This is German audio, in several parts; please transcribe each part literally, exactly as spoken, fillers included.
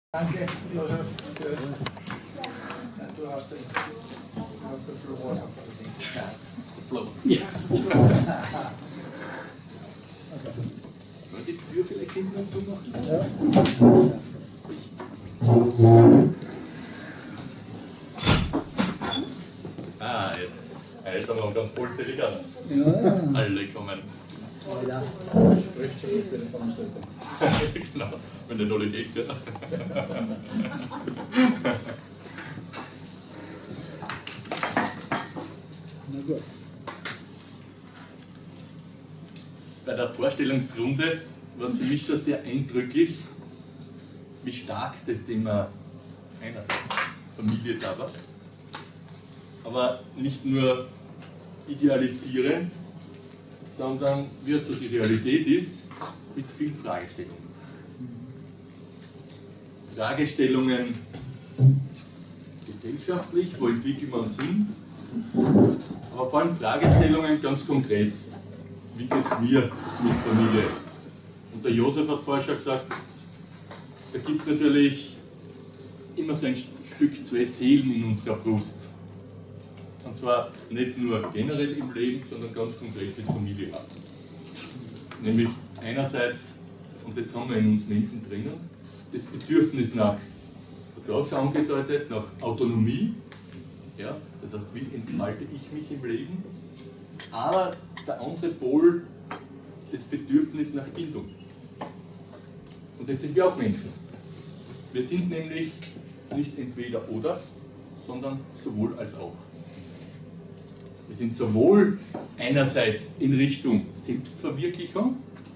Danke, Josef. Für, du hast den, du hast den Floor. Ja, the flow. Yes. Wollen die Tür vielleicht hinten dazu machen? Ja. Ah, jetzt. Ja, jetzt haben wir auch ganz vollzählig an. Ja. Alle kommen. Ja. Spricht schon für den Veranstalter. Genau, wenn der Nolle geht, ja. Na gut. Bei der Vorstellungsrunde war es für mich schon sehr eindrücklich, wie stark das Thema einerseits Familie da war, aber nicht nur idealisierend, sondern wie halt so die Realität ist, mit vielen Fragestellungen. Fragestellungen gesellschaftlich, wo entwickeln wir uns hin, aber vor allem Fragestellungen ganz konkret, wie geht es mir mit Familie? Und der Josef hat vorher schon gesagt, da gibt es natürlich immer so ein Stück zwei Seelen in unserer Brust. Und zwar nicht nur generell im Leben, sondern ganz konkret mit Familie ab. Nämlich einerseits, und das haben wir in uns Menschen drinnen, das Bedürfnis nach, das du auch schon angedeutet, nach Autonomie. Ja, das heißt, wie entfalte ich mich im Leben? Aber der andere Pol, das Bedürfnis nach Bildung. Und das sind wir auch Menschen. Wir sind nämlich nicht entweder oder, sondern sowohl als auch. Wir sind sowohl einerseits in Richtung Selbstverwirklichung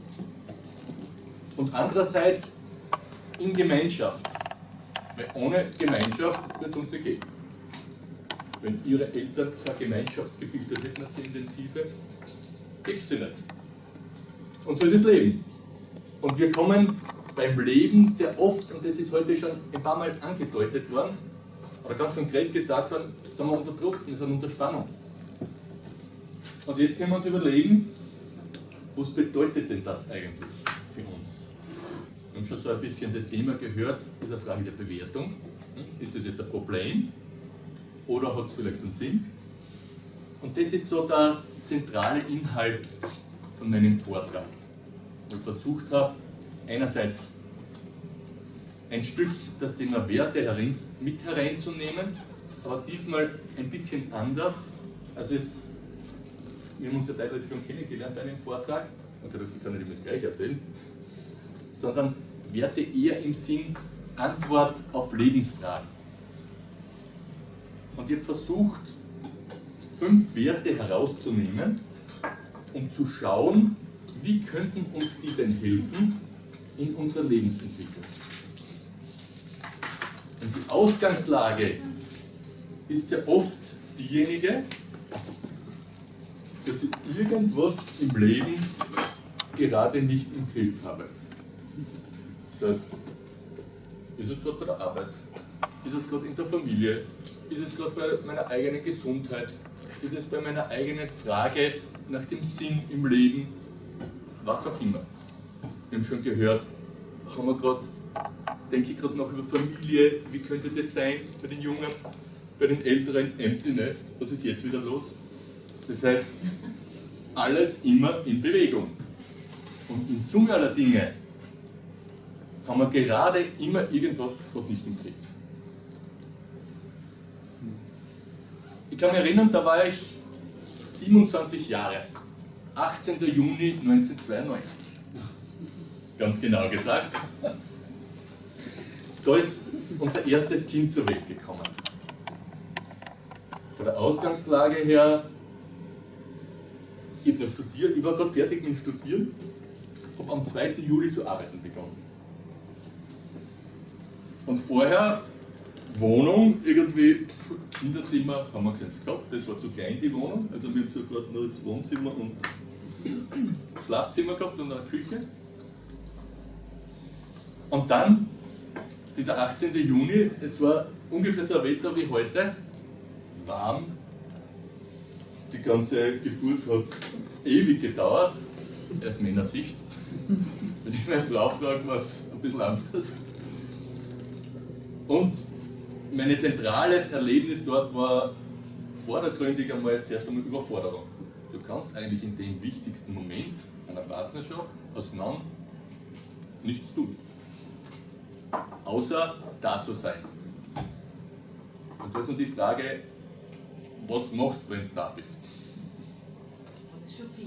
und andererseits in Gemeinschaft. Weil ohne Gemeinschaft wird es uns nicht gehen. Wenn Ihre Eltern keine Gemeinschaft gebildet hätten, eine sehr intensive, gibt es sie nicht. Und so ist das Leben. Und wir kommen beim Leben sehr oft, und das ist heute schon ein paar Mal angedeutet worden, oder ganz konkret gesagt worden, sind wir unter Druck, wir sind unter Spannung. Und jetzt können wir uns überlegen, was bedeutet denn das eigentlich für uns? Wir haben schon so ein bisschen das Thema gehört, das ist eine Frage der Bewertung. Ist das jetzt ein Problem oder hat es vielleicht einen Sinn? Und das ist so der zentrale Inhalt von meinem Vortrag, wo ich versucht habe, einerseits ein Stück das Thema Werte herein, mit hereinzunehmen, aber diesmal ein bisschen anders, als es wir haben uns ja teilweise schon kennengelernt bei einem Vortrag, und ich kann nicht immer das gleich erzählen, sondern Werte eher im Sinn Antwort auf Lebensfragen. Und ich habe versucht, fünf Werte herauszunehmen, um zu schauen, wie könnten uns die denn helfen in unserer Lebensentwicklung. Und die Ausgangslage ist ja oft diejenige, dass ich irgendwas im Leben gerade nicht im Griff habe. Das heißt, ist es gerade bei der Arbeit, ist es gerade in der Familie, ist es gerade bei meiner eigenen Gesundheit, ist es bei meiner eigenen Frage nach dem Sinn im Leben, was auch immer. Wir haben schon gehört, haben wir gerade, denke ich gerade noch über Familie, wie könnte das sein bei den Jungen, bei den Älteren, Empty Nest, was ist jetzt wieder los? Das heißt, alles immer in Bewegung. Und in Summe aller Dinge haben wir gerade immer irgendwas, was nicht im Griff. Ich kann mich erinnern, da war ich siebenundzwanzig Jahre, achtzehnter Juni neunzehnhundertzweiundneunzig. Ganz genau gesagt. Da ist unser erstes Kind zur Welt gekommen. Von der Ausgangslage her, ich, studiert, ich war gerade fertig mit dem Studieren, habe am zweiten Juli zu arbeiten begonnen. Und vorher Wohnung, irgendwie Kinderzimmer haben wir keins gehabt, das war zu klein die Wohnung, also wir haben so gerade nur das Wohnzimmer und Schlafzimmer gehabt und eine Küche. Und dann, dieser achtzehnte Juni, es war ungefähr so ein Wetter wie heute, warm. Die ganze Geburt hat ewig gedauert, aus meiner Sicht. Wenn ich meine Frau frage, was ein bisschen anders. Und mein zentrales Erlebnis dort war vordergründig einmal zuerst einmal Überforderung. Du kannst eigentlich in dem wichtigsten Moment einer Partnerschaft auseinander nichts tun, außer da zu sein. Und da ist nun die Frage, was machst du, wenn du da bist? Das ist schon viel.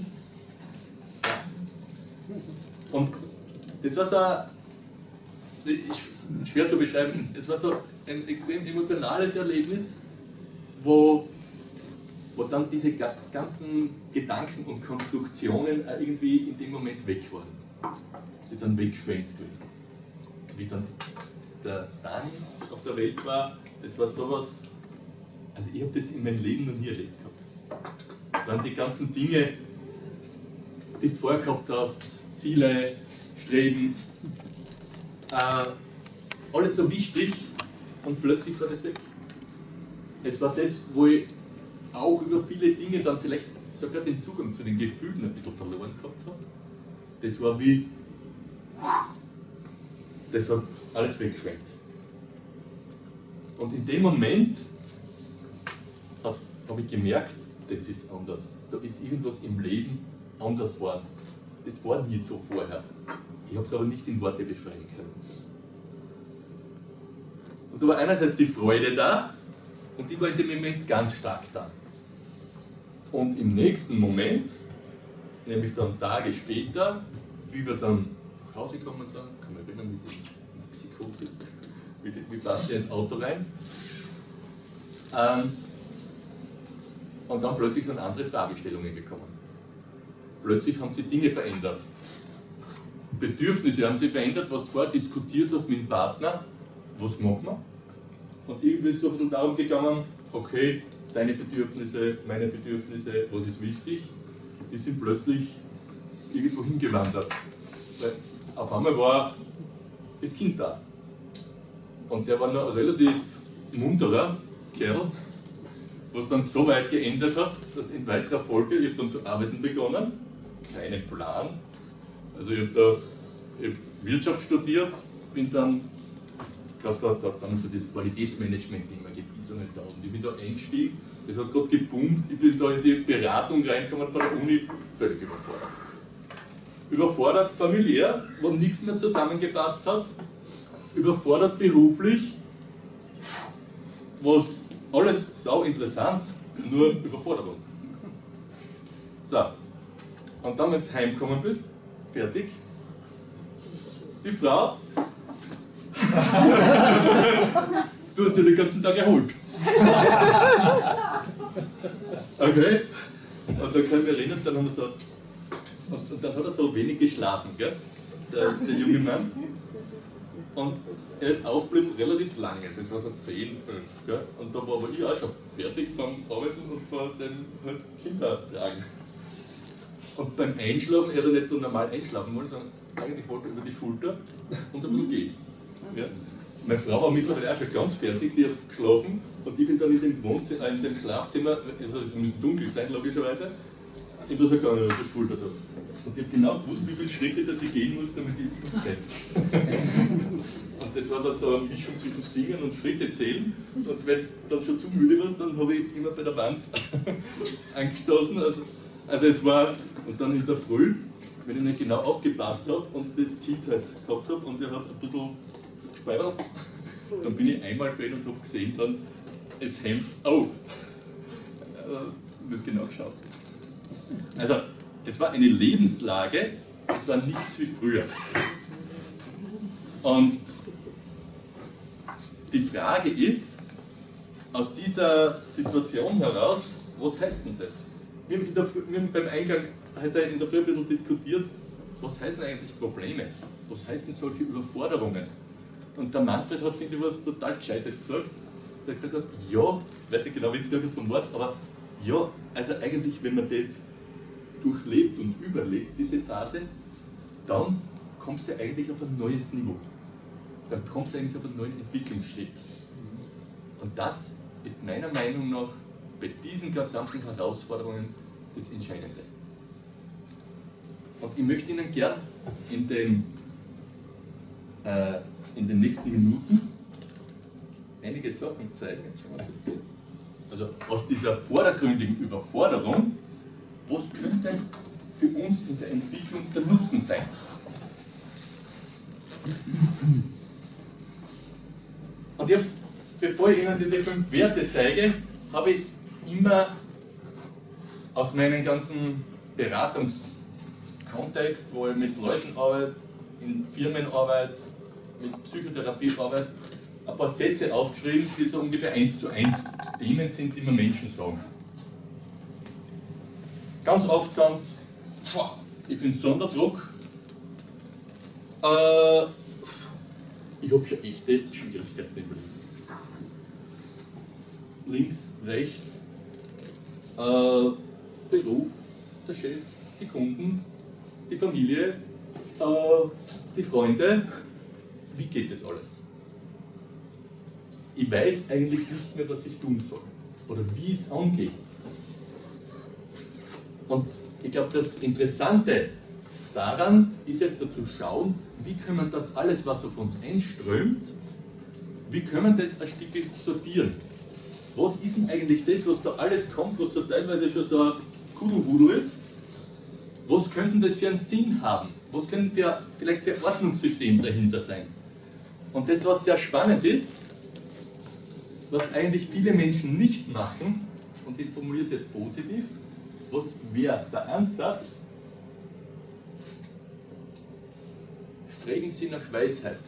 Und das war so, ich, schwer zu beschreiben, es war so ein extrem emotionales Erlebnis, wo, wo dann diese ganzen Gedanken und Konstruktionen irgendwie in dem Moment weg waren. Die sind weggeschwenkt gewesen. Wie dann der Dani auf der Welt war, das war sowas, also ich habe das in meinem Leben noch nie erlebt gehabt. Das waren die ganzen Dinge, die du vorher gehabt hast, Ziele, Streben, äh, alles so wichtig und plötzlich war das weg. Es war das, wo ich auch über viele Dinge dann vielleicht sogar den Zugang zu den Gefühlen ein bisschen verloren gehabt habe. Das war wie, das hat alles weggeschwenkt. Und in dem Moment habe ich gemerkt, das ist anders. Da ist irgendwas im Leben anders geworden. Das war nie so vorher. Ich habe es aber nicht in Worte beschreiben können. Und da war einerseits die Freude da und die war in dem Moment ganz stark da. Und im nächsten Moment, nämlich dann Tage später, wie wir dann nach Hause kommen und sagen, kann man erinnern, mit dem Psychose, wie, wie passt der ins Auto rein? Ähm, und dann plötzlich sind andere Fragestellungen gekommen. Plötzlich haben sich Dinge verändert. Bedürfnisse haben sich verändert, was du vorher diskutiert hast mit dem Partner, was machen wir? Und irgendwie ist es so ein bisschen darum gegangen, okay, deine Bedürfnisse, meine Bedürfnisse, was ist wichtig, die sind plötzlich irgendwo hingewandert. Weil auf einmal war das Kind da. Und der war noch ein relativ munterer Kerl, was dann so weit geändert hat, dass in weiterer Folge, ich habe dann zu arbeiten begonnen, keinen Plan. Also ich habe da ich hab Wirtschaft studiert, bin dann, ich glaube da, da sind so das Qualitätsmanagement-Thema gibt, I S O neuntausend. Ich bin da eingestiegen, das hat gerade geboomt, ich bin da in die Beratung reingekommen von der Uni, völlig überfordert. Überfordert familiär, wo nichts mehr zusammengepasst hat, überfordert beruflich, was alles sau interessant, nur Überforderung. So, und dann, wenn du heimgekommen bist, fertig, die Frau, du hast dir den ganzen Tag erholt. Okay, und dann kann ich mich erinnern, dann haben wir so, und dann hat er so wenig geschlafen, gell? Der, der junge Mann. Und er ist aufgeblieben relativ lange, das war so zehn, elf. Gell? Und da war aber ich auch schon fertig vom Arbeiten und von dem halt Kinder tragen. Und beim Einschlafen, er hat nicht so normal einschlafen wollen, sondern eigentlich wollte er über die Schulter und ein bisschen gehen. Ja? Meine Frau war mittlerweile auch schon ganz fertig, die hat geschlafen und ich bin dann in dem Wohnzimmer, in dem Schlafzimmer, also es muss dunkel sein logischerweise, ich muss gegangen über die Schulter so. Und ich habe genau gewusst, wie viele Schritte dass ich gehen muss, damit ich umdrehe. Und das war dann so eine Mischung zwischen Singen und Schritte zählen. Und wenn es dann schon zu müde warst, dann habe ich immer bei der Wand angestoßen. Also, also es war, und dann in der Früh, wenn ich nicht genau aufgepasst habe und das Kind halt gehabt habe und er hat ein bisschen gespeibert, dann bin ich einmal bei ihm und habe gesehen dann, das Hemd, oh, äh, wird genau geschaut. Also, es war eine Lebenslage, es war nichts wie früher. Und die Frage ist, aus dieser Situation heraus, was heißt denn das? Wir haben, in der, wir haben beim Eingang heute in der Früh ein bisschen diskutiert, was heißen eigentlich Probleme? Was heißen solche Überforderungen? Und der Manfred hat, finde ich, was total Gescheites gesagt. Der hat gesagt, ja, ich weiß nicht genau, wie es gesagt ist vom Wort, aber ja, also eigentlich, wenn man das durchlebt und überlebt, diese Phase, dann kommst du eigentlich auf ein neues Niveau. Dann kommst du eigentlich auf einen neuen Entwicklungsschritt. Und das ist meiner Meinung nach bei diesen gesamten Herausforderungen das Entscheidende. Und ich möchte Ihnen gern in den, äh, in den nächsten Minuten einige Sachen zeigen, jetzt schauen wir, was das geht. Also aus dieser vordergründigen Überforderung, was könnte für uns in der Entwicklung der Nutzen sein? Und ich hab's, bevor ich Ihnen diese fünf Werte zeige, habe ich immer aus meinem ganzen Beratungskontext, wo ich mit Leuten arbeite, in Firmen arbeite, mit Psychotherapie arbeite, ein paar Sätze aufgeschrieben, die so ungefähr eins zu eins Themen sind, die mir Menschen sagen. Ganz oft kommt, ich bin so unter Druck, äh, ich habe schon echte Schwierigkeiten im Leben. Links, rechts, äh, Beruf, der Chef, die Kunden, die Familie, äh, die Freunde. Wie geht das alles? Ich weiß eigentlich nicht mehr, was ich tun soll oder wie es angeht. Und ich glaube, das Interessante daran ist jetzt zu schauen, wie können wir das alles, was auf uns einströmt, wie können wir das ein Stück sortieren. Was ist denn eigentlich das, was da alles kommt, was da teilweise schon so ein Kudelhudel ist? Was könnte das für einen Sinn haben? Was könnte für, vielleicht für ein Ordnungssystem dahinter sein? Und das, was sehr spannend ist, was eigentlich viele Menschen nicht machen, und ich formuliere es jetzt positiv, was wäre der Ansatz? Fragen Sie nach Weisheit.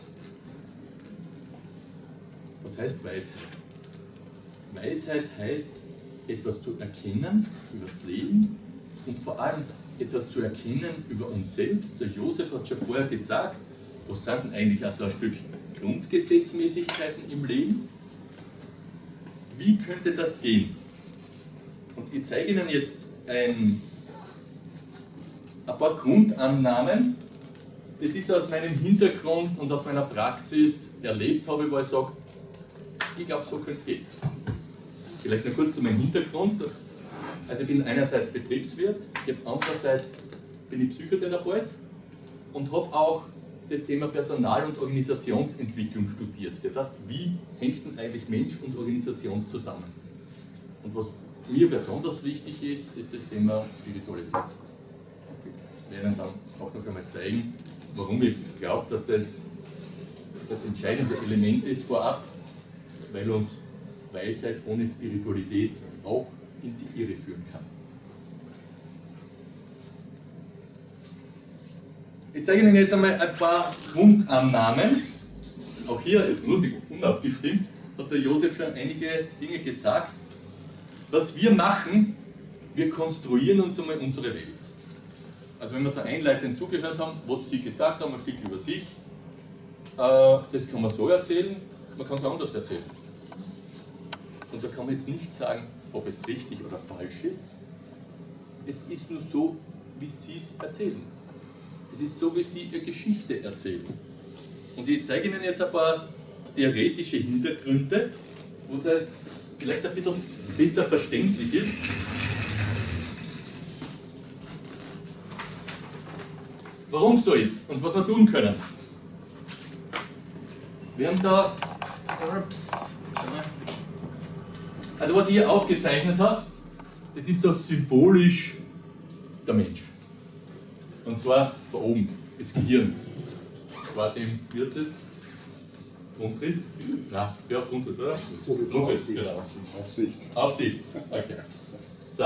Was heißt Weisheit? Weisheit heißt, etwas zu erkennen über das Leben und vor allem etwas zu erkennen über uns selbst. Der Josef hat schon vorher gesagt, was sind denn eigentlich also ein Stück Grundgesetzmäßigkeiten im Leben? Wie könnte das gehen? Und ich zeige Ihnen jetzt ein, ein paar Grundannahmen. Das ist aus meinem Hintergrund und aus meiner Praxis erlebt habe, wo ich sage, ich glaube, so könnte es gehen. Vielleicht noch kurz zu meinem Hintergrund. Also ich bin einerseits Betriebswirt, ich habe andererseits bin ich Psychotherapeut und habe auch das Thema Personal- und Organisationsentwicklung studiert. Das heißt, wie hängt denn eigentlich Mensch und Organisation zusammen? Und was mir besonders wichtig ist, ist das Thema Spiritualität. Ich werde Ihnen dann auch noch einmal zeigen, warum ich glaube, dass das das entscheidende Element ist vorab, weil uns Weisheit ohne Spiritualität auch in die Irre führen kann. Ich zeige Ihnen jetzt einmal ein paar Grundannahmen. Auch hier ist Musik unabgestimmt, hat der Josef schon einige Dinge gesagt. Was wir machen, wir konstruieren uns einmal unsere Welt. Also wenn wir so einleitend zugehört haben, was Sie gesagt haben, ein Stück über sich, das kann man so erzählen, man kann es anders erzählen. Und da kann man jetzt nicht sagen, ob es richtig oder falsch ist. Es ist nur so, wie Sie es erzählen. Es ist so, wie Sie Ihre Geschichte erzählen. Und ich zeige Ihnen jetzt ein paar theoretische Hintergründe, wo das vielleicht ein bisschen besser verständlich ist. Warum so ist und was wir tun können. Wir haben da, ups, also was ich hier aufgezeichnet habe, das ist so symbolisch der Mensch. Und zwar von oben, das Gehirn. Quasi, wie heißt das? Grundriss? Nein, wer auf Grundriss, oder? Grundriss, genau. Aufsicht. Aufsicht, okay. So.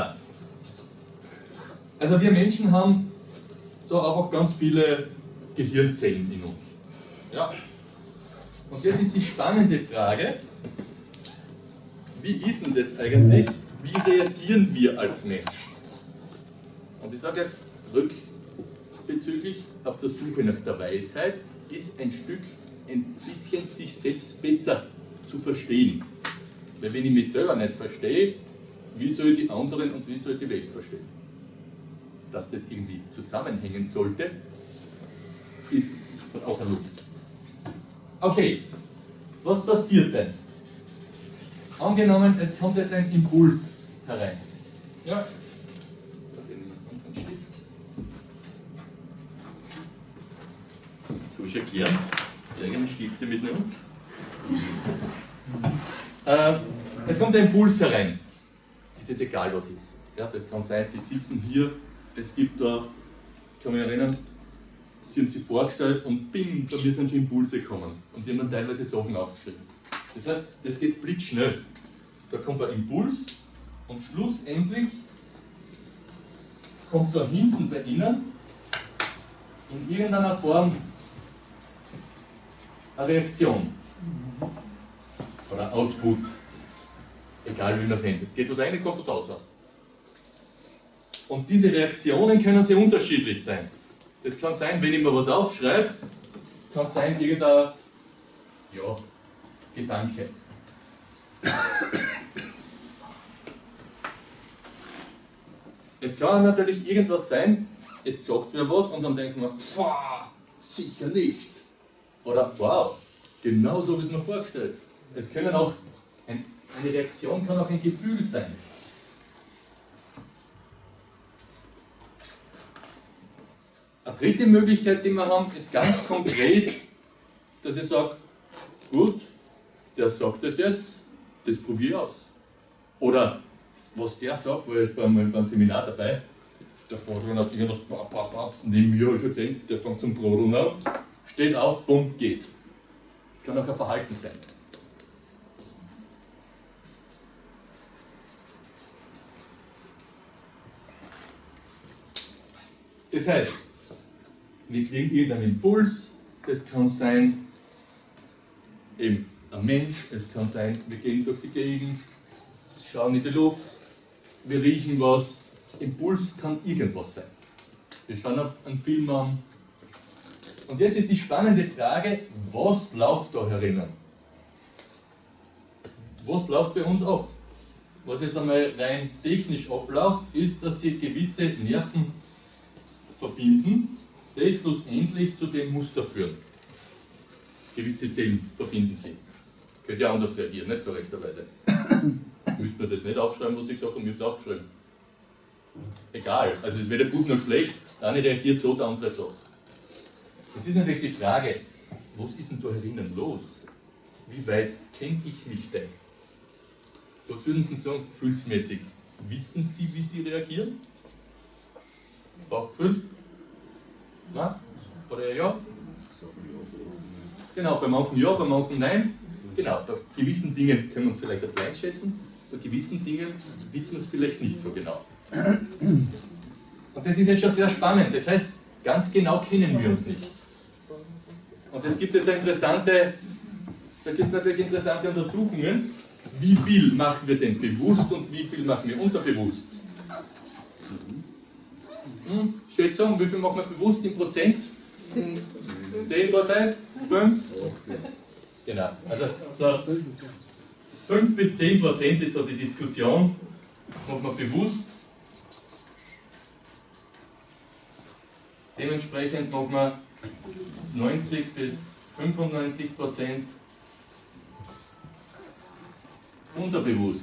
Also wir Menschen haben da einfach ganz viele Gehirnzellen in uns. Ja. Und jetzt ist die spannende Frage, wie ist denn das eigentlich? Wie reagieren wir als Mensch? Und ich sage jetzt rückbezüglich, auf der Suche nach der Weisheit ist ein Stück ein bisschen sich selbst besser zu verstehen. Weil wenn ich mich selber nicht verstehe, wie soll ich die anderen und wie soll ich die Welt verstehen? Dass das irgendwie zusammenhängen sollte, ist auch ein Look. Okay, was passiert denn? Angenommen, es kommt jetzt ein Impuls herein. Ja. So ist erklärt, die eigenen Stifte mitnehmen. Äh, es kommt ein Impuls herein. Ist jetzt egal, was ist. Ja, das kann sein, Sie sitzen hier, es gibt da, ich kann mich erinnern, Sie haben sich vorgestellt und bim, bei mir sind schon Impulse gekommen. Und die haben dann teilweise Sachen aufgeschrieben. Das heißt, das geht blitzschnell. Da kommt ein Impuls und schlussendlich kommt da hinten bei Ihnen in irgendeiner Form eine Reaktion. Oder Output. Egal wie man es nennt. Es geht was rein, kommt was raus. Und diese Reaktionen können sehr unterschiedlich sein. Das kann sein, wenn ich mir was aufschreibe, kann sein irgendein ja, Gedanke. Es kann natürlich irgendwas sein, es sagt mir was und dann denkt man, boah, sicher nicht. Oder wow, genau so wie es mir vorgestellt. Es können auch, ein, eine Reaktion kann auch ein Gefühl sein. Eine dritte Möglichkeit, die wir haben, ist ganz konkret, dass ich sage, gut, der sagt das jetzt, das probiere ich aus. Oder was der sagt, war jetzt beim, beim Seminar dabei, der Brodel hat irgendwas, pap, pap, pap, neben mir habe ich schon gesehen, der fängt zum Brodeln an, steht auf, bumm, geht. Das kann auch ein Verhalten sein. Das heißt, wir kriegen irgendeinen Impuls, das kann sein, eben ein Mensch, es kann sein, wir gehen durch die Gegend, schauen in die Luft, wir riechen was, Impuls kann irgendwas sein. Wir schauen auf einen Film an. Und jetzt ist die spannende Frage, was läuft da herinnen? Was läuft bei uns ab? Was jetzt einmal rein technisch abläuft, ist, dass sie gewisse Nerven verbinden, die schlussendlich zu dem Muster führen. Gewisse Zellen verbinden sie. Könnte ja anders reagieren, nicht korrekterweise. Müsste man das nicht aufschreiben, was ich gesagt habe, ich habe es aufgeschrieben. Egal, also es ist weder gut noch schlecht, der eine reagiert so, der andere so. Jetzt ist natürlich die Frage, was ist denn da herinnen los? Wie weit kenne ich mich denn? Was würden Sie sagen, gefühlsmäßig? Wissen Sie, wie Sie reagieren? Bauchgefühl? Nein? Oder ja? Genau, bei manchen ja, bei manchen nein. Genau, bei gewissen Dingen können wir uns vielleicht auch einschätzen, bei gewissen Dingen wissen wir es vielleicht nicht so genau. Und das ist jetzt schon sehr spannend, das heißt, ganz genau kennen wir uns nicht. Und es gibt jetzt eine interessante, da gibt es natürlich interessante Untersuchungen, wie viel machen wir denn bewusst und wie viel machen wir unterbewusst. Hm, Schätzung, wie viel machen wir bewusst in Prozent? zehn Prozent? fünf? Genau, also so fünf bis zehn Prozent ist so die Diskussion, macht man bewusst. Dementsprechend macht man neunzig bis fünfundneunzig Prozent unterbewusst.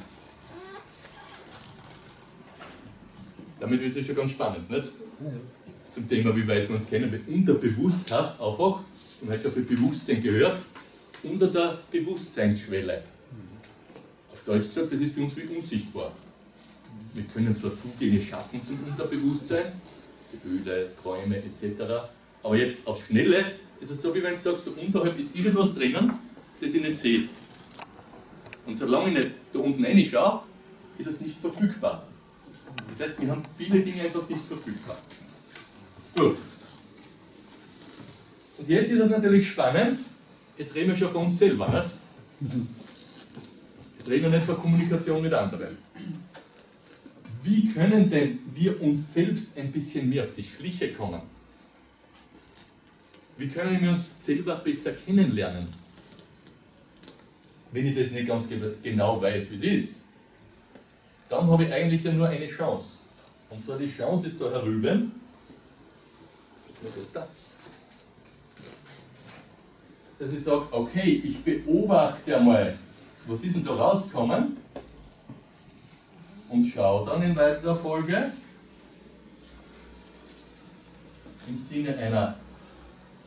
Damit wird es schon ganz spannend, nicht? Zum Thema, wie weit wir uns kennen, weil unterbewusst heißt einfach, man hat schon viel Bewusstsein gehört, unter der Bewusstseinsschwelle. Auf Deutsch gesagt, das ist für uns wie unsichtbar. Wir können zwar Zugänge schaffen zum Unterbewusstsein, Gefühle, Träume et cetera, aber jetzt auf Schnelle ist es so, wie wenn du sagst, da unterhalb ist irgendwas drinnen, das ich nicht sehe. Und solange ich nicht da unten reinschaue, ist es nicht verfügbar. Das heißt, wir haben viele Dinge einfach nicht verfügbar. Gut. Und jetzt ist es natürlich spannend, jetzt reden wir schon von uns selber, nicht? Jetzt reden wir nicht von Kommunikation mit anderen. Wie können denn wir uns selbst ein bisschen mehr auf die Schliche kommen? Wie können wir uns selber besser kennenlernen? Wenn ich das nicht ganz genau weiß, wie es ist, dann habe ich eigentlich ja nur eine Chance. Und zwar die Chance ist da herüben. Dass ich sage, okay, ich beobachte einmal, was ist denn da rausgekommen? Und schaue dann in weiterer Folge im Sinne einer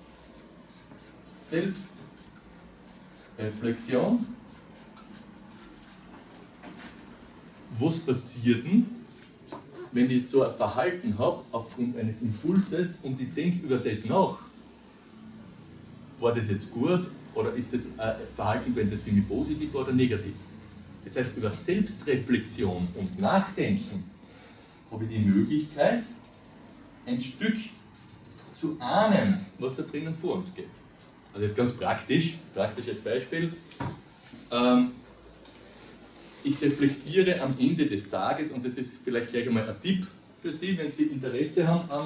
Selbstreflexion was passiert denn, wenn ich so ein Verhalten habe aufgrund eines Impulses und ich denke über das nach? War das jetzt gut oder ist das ein Verhalten, wenn das für mich positiv oder negativ? Das heißt, über Selbstreflexion und Nachdenken habe ich die Möglichkeit, ein Stück zu ahnen, was da drinnen vor uns geht. Also jetzt ganz praktisch, praktisches Beispiel. Ähm, ich reflektiere am Ende des Tages, und das ist vielleicht gleich einmal ein Tipp für Sie, wenn Sie Interesse haben am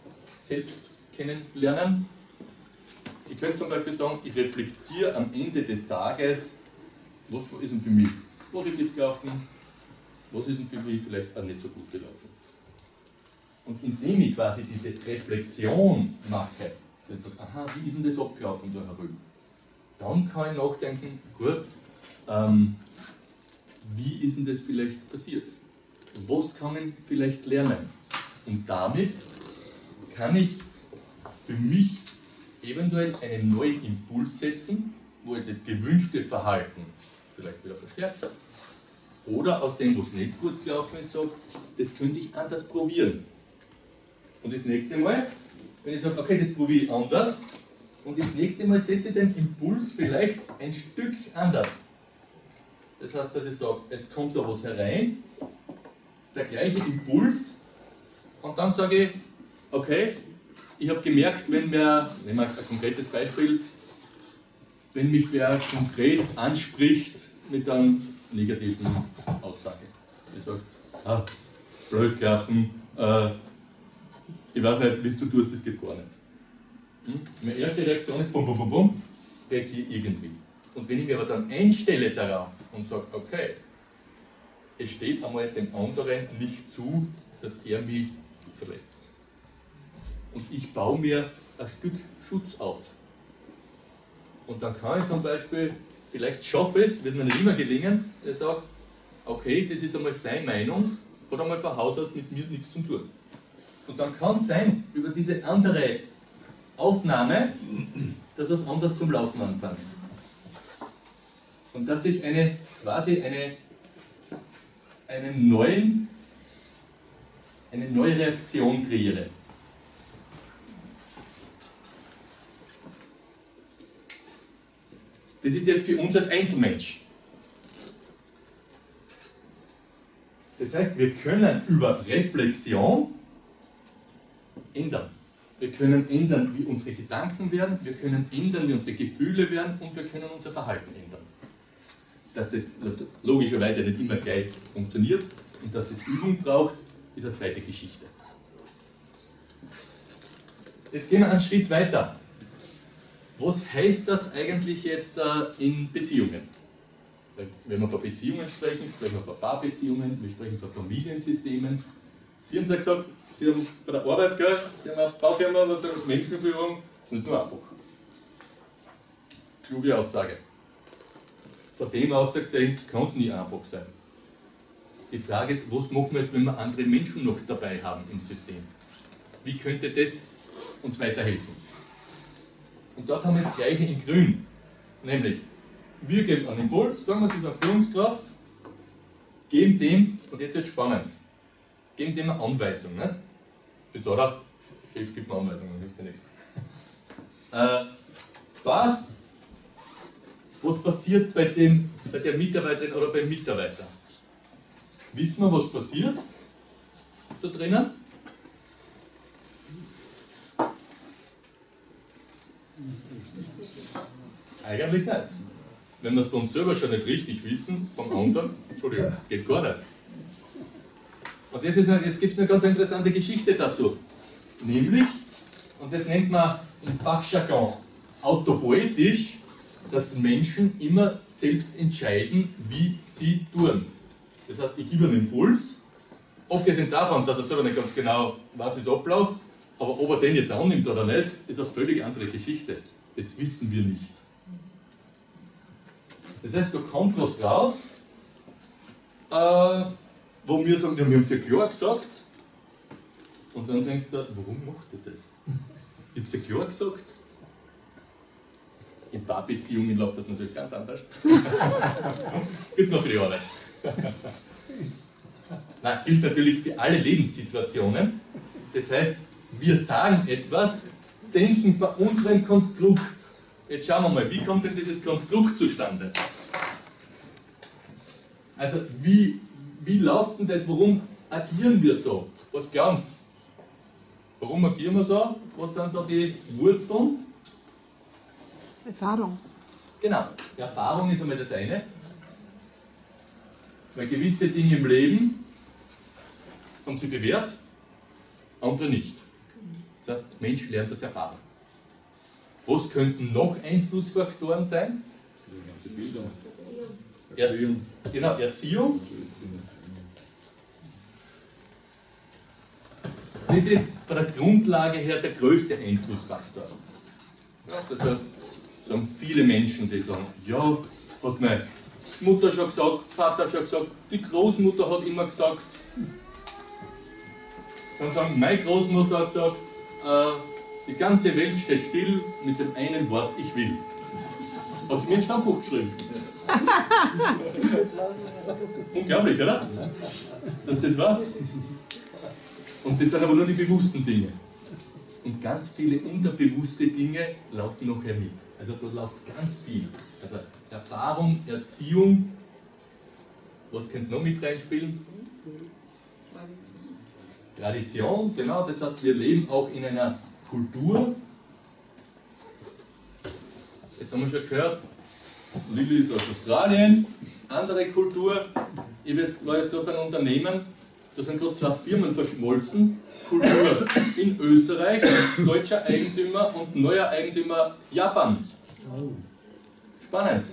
Selbstkennenlernen. Sie können zum Beispiel sagen, ich reflektiere am Ende des Tages, was ist denn für mich positiv gelaufen, was ist denn für mich vielleicht auch nicht so gut gelaufen. Und indem ich quasi diese Reflexion mache, dann sage, aha, wie ist denn das abgelaufen da herüben? Dann kann ich nachdenken, gut, ähm, wie ist denn das vielleicht passiert? Was kann ich vielleicht lernen? Und damit kann ich für mich eventuell einen neuen Impuls setzen, wo ich das gewünschte Verhalten vielleicht wieder verstärke. Oder aus dem, was nicht gut gelaufen ist, sage, das könnte ich anders probieren. Und das nächste Mal, wenn ich sage, okay, das probiere ich anders, und das nächste Mal setze ich den Impuls vielleicht ein Stück anders. Das heißt, dass ich sage, es kommt da was herein, der gleiche Impuls, und dann sage ich, okay, ich habe gemerkt, wenn mir, nehmen wir ein konkretes Beispiel, wenn mich wer konkret anspricht mit einer negativen Aussage. Du sagst, ah, blöd gelaufen, äh, ich weiß nicht, wie du tust, das geht gar nicht. Hm? Meine erste Reaktion ist, bum, bum, bum, bum, reagiere irgendwie. Und wenn ich mich aber dann einstelle darauf und sage, okay, es steht einmal dem anderen nicht zu, dass er mich verletzt. Und ich baue mir ein Stück Schutz auf. Und dann kann ich zum Beispiel, vielleicht schaffe ich es, wird mir nicht immer gelingen, ich sage, okay, das ist einmal seine Meinung, hat einmal von Haus aus mit mir nichts zu tun. Und dann kann es sein, über diese andere Aufnahme, dass was anderes zum Laufen anfängt. Und dass ich eine, quasi eine, einen neuen, eine neue Reaktion kreiere. Das ist jetzt für uns als Einzelmensch. Das heißt, wir können über Reflexion ändern. Wir können ändern, wie unsere Gedanken werden, wir können ändern, wie unsere Gefühle werden, und wir können unser Verhalten ändern. Dass das logischerweise nicht immer gleich funktioniert und dass das Übung braucht, ist eine zweite Geschichte. Jetzt gehen wir einen Schritt weiter. Was heißt das eigentlich jetzt in Beziehungen? Wenn wir von Beziehungen sprechen, sprechen wir von Paarbeziehungen, wir sprechen von Familiensystemen. Sie haben ja gesagt, Sie haben bei der Arbeit gehört, Sie haben eine Baufirma, was sagt Menschenführung, das ist nicht nur einfach. Kluge Aussage. Von dem aus gesehen kann es nie einfach sein. Die Frage ist, was machen wir jetzt, wenn wir andere Menschen noch dabei haben im System? Wie könnte das uns weiterhelfen? Und dort haben wir das Gleiche in Grün. Nämlich, wir geben einen Impuls, sagen wir, es ist eine Führungskraft, geben dem, und jetzt wird es spannend, geben dem eine Anweisung. Nicht? Das hat er, Chef gibt eine Anweisung, dann hilft dir nichts. Äh, passt. Was passiert bei, dem, bei der Mitarbeiterin oder beim Mitarbeiter? Wissen wir, was passiert da drinnen? Eigentlich nicht. Wenn wir es bei uns selber schon nicht richtig wissen, vom anderen, Entschuldigung, geht gar nicht. Und jetzt, jetzt gibt es eine ganz interessante Geschichte dazu. Nämlich, und das nennt man im Fachjargon autopoetisch, dass Menschen immer selbst entscheiden, wie sie tun. Das heißt, ich gebe einen Impuls, abgesehen davon, dass er selber nicht ganz genau weiß, wie es abläuft, aber ob er den jetzt annimmt oder nicht, ist eine völlig andere Geschichte. Das wissen wir nicht. Das heißt, da kommt was raus, äh, wo wir sagen, ja, wir haben es ja klar gesagt, und dann denkst du, warum macht er das? Ich habe es ja klar gesagt. In Paarbeziehungen läuft das natürlich ganz anders. Gibt noch für die Arbeit. Nein, gilt natürlich für alle Lebenssituationen. Das heißt, wir sagen etwas, denken von unserem Konstrukt. Jetzt schauen wir mal, wie kommt denn dieses Konstrukt zustande? Also, wie, wie läuft denn das? Warum agieren wir so? Was glauben Sie? Warum agieren wir so? Was sind da die Wurzeln? Erfahrung. Genau, Erfahrung ist einmal das eine. Weil gewisse Dinge im Leben haben sie bewährt, andere nicht. Das heißt, Mensch lernt das Erfahren. Was könnten noch Einflussfaktoren sein? Die ganze Bildung. Erziehung. Genau, Erziehung. Das ist von der Grundlage her der größte Einflussfaktor. Ja, das heißt, sagen viele Menschen, die sagen, ja, hat meine Mutter schon gesagt, Vater schon gesagt, die Großmutter hat immer gesagt. Dann sagen, meine Großmutter hat gesagt, äh, die ganze Welt steht still mit dem einen Wort, ich will. Hat sie mir ein Stammbuch geschrieben. Unglaublich, oder? Dass das weißt. Und das sind aber nur die bewussten Dinge. Und ganz viele unterbewusste Dinge laufen nachher mit. Also da läuft ganz viel. Also Erfahrung, Erziehung, was könnte noch mit reinspielen? Tradition, genau, das heißt, wir leben auch in einer Kultur. Jetzt haben wir schon gehört, Lilly ist aus Australien, andere Kultur. Ich jetzt, war jetzt gerade bei einem Unternehmen, da sind gerade zwei Firmen verschmolzen. Kultur in Österreich, deutscher Eigentümer und neuer Eigentümer Japan. Spannend.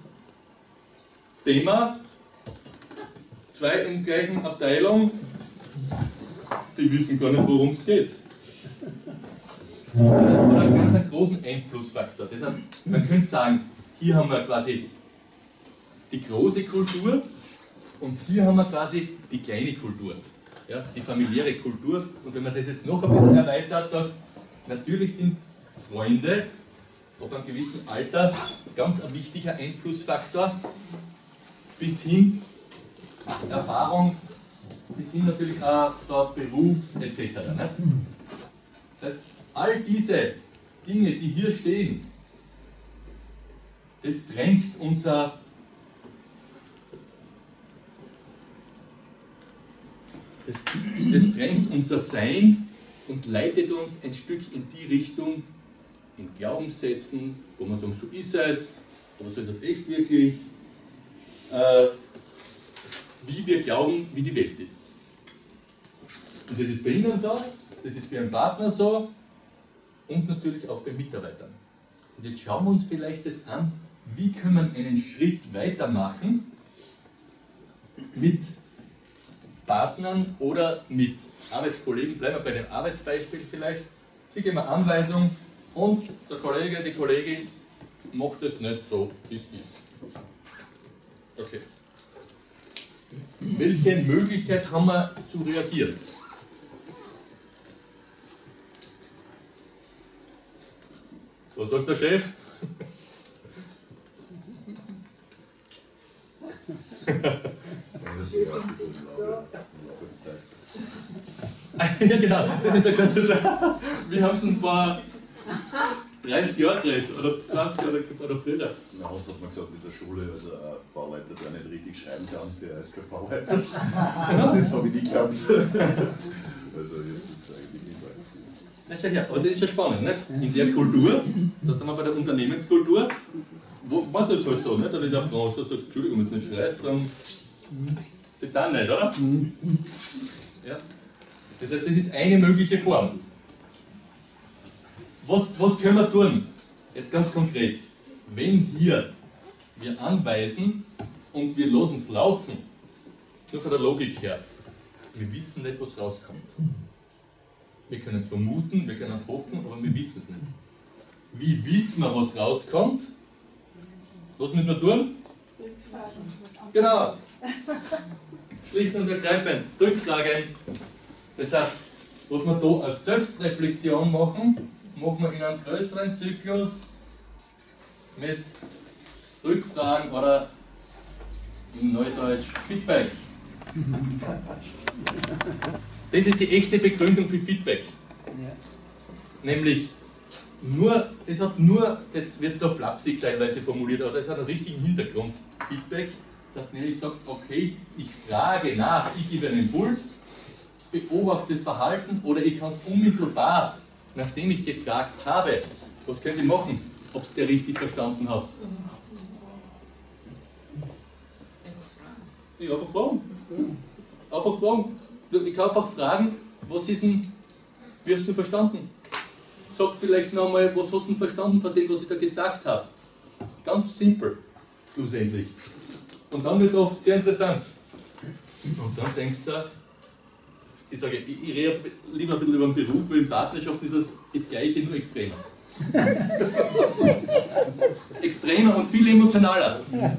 Thema, zwei in der gleichen Abteilung, die wissen gar nicht, worum es geht. Das hat einen ganz großen Einflussfaktor. Das heißt, man könnte sagen, hier haben wir quasi die große Kultur und hier haben wir quasi die kleine Kultur, ja, die familiäre Kultur. Und wenn man das jetzt noch ein bisschen erweitert, sagst, natürlich sind Freunde ab einem gewissen Alter ganz ein wichtiger Einflussfaktor, bis hin Erfahrung, bis hin natürlich auch auf Beruf et cetera. Ne? Das heißt, all diese Dinge, die hier stehen, das drängt unser das, das drängt unser Sein und leitet uns ein Stück in die Richtung, in Glaubenssätzen, wo man sagen, so ist es, oder so ist es echt wirklich, äh, wie wir glauben, wie die Welt ist. Und das ist bei Ihnen so, das ist bei Ihrem Partner so und natürlich auch bei Mitarbeitern. Und jetzt schauen wir uns vielleicht das an, wie können wir einen Schritt weitermachen mit Partnern oder mit Arbeitskollegen. Bleiben wir bei dem Arbeitsbeispiel vielleicht. Sie geben eine Anweisung und der Kollege, die Kollegin macht es nicht so, wie es ist. Okay. Welche Möglichkeit haben wir zu reagieren? Was sagt der Chef? Ja genau, das ist ein ganzes. Wir haben es schon vor dreißig Jahren geredet, oder zwanzig Jahre oder früher. Na, was hat man gesagt in der Schule, also ein Bauleiter, der nicht richtig schreiben kann, der ist kein Bauleiter. Das habe ich nie geglaubt. Also ich habe das eigentlich nicht gesehen. Na schau her, aber das ist ja spannend, nicht? In der Kultur, das sind wir bei der Unternehmenskultur, wo man das halt so, nicht? Oder in der Branche, da sagt, Entschuldigung, wenn du nicht schreist, dann das dann nicht, oder? Ja. Das heißt, das ist eine mögliche Form. Was, was können wir tun? Jetzt ganz konkret. Wenn hier wir anweisen und wir lassen es laufen, nur von der Logik her, wir wissen nicht, was rauskommt. Wir können es vermuten, wir können hoffen, aber wir wissen es nicht. Wie wissen wir, was rauskommt? Was müssen wir tun? Genau. Schlicht und ergreifend. Rückfragen. Das heißt, was wir da als Selbstreflexion machen, machen wir in einem größeren Zyklus mit Rückfragen oder in Neudeutsch Feedback. Das ist die echte Begründung für Feedback. Nämlich, nur, das hat nur, das wird so flapsig teilweise formuliert, aber das hat einen richtigen Hintergrund. Feedback, dass du nämlich sagst, okay, ich frage nach, ich gebe einen Impuls, beobachte das Verhalten oder ich kann es unmittelbar, nachdem ich gefragt habe, was könnt ihr machen, ob es der richtig verstanden hat. Ja, einfach fragen. Einfach fragen. Ich kann einfach fragen, was ist denn, wie hast du verstanden? Sag vielleicht nochmal, was hast du verstanden von dem, was ich da gesagt habe? Ganz simpel, schlussendlich. Und dann wird es oft sehr interessant. Und dann denkst du, ich sage, ich, ich rede lieber ein bisschen über den Beruf, weil in Partnerschaft ist das, das Gleiche, nur extremer. Extremer und viel emotionaler.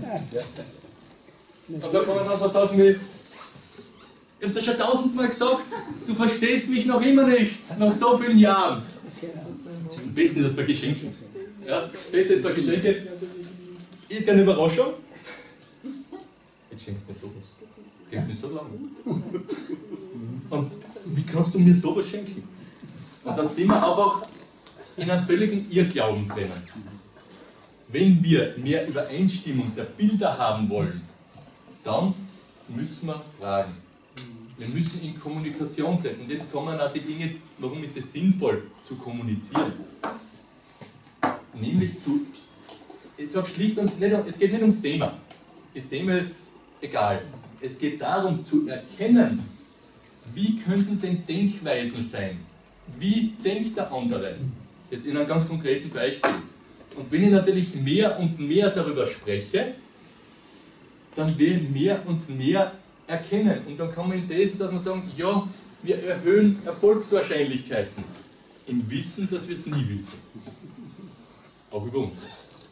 Und da kommen dann so Sachen wie, ich habe das schon tausendmal gesagt, du verstehst mich noch immer nicht, nach so vielen Jahren. Am besten ist das bei Geschenken. Ja, das Beste ist bei Geschenken, ist keine Überraschung. Jetzt schenkst du mir sowas. Jetzt kennst du mich so lange. Und wie kannst du mir sowas schenken? Und da sind wir einfach in einem völligen Irrglauben drinnen. Wenn wir mehr Übereinstimmung der Bilder haben wollen, dann müssen wir fragen. Wir müssen in Kommunikation treten. Und jetzt kommen auch die Dinge, warum ist es sinnvoll zu kommunizieren. Nämlich zu, ich sage schlicht und nicht, es geht nicht ums Thema. Das Thema ist egal. Es geht darum zu erkennen, wie könnten denn Denkweisen sein? Wie denkt der andere? Jetzt in einem ganz konkreten Beispiel. Und wenn ich natürlich mehr und mehr darüber spreche, dann will ich mehr und mehr erkennen. Und dann kann man in das, dass man sagen, ja, wir erhöhen Erfolgswahrscheinlichkeiten. Im Wissen, dass wir es nie wissen. Auch über uns.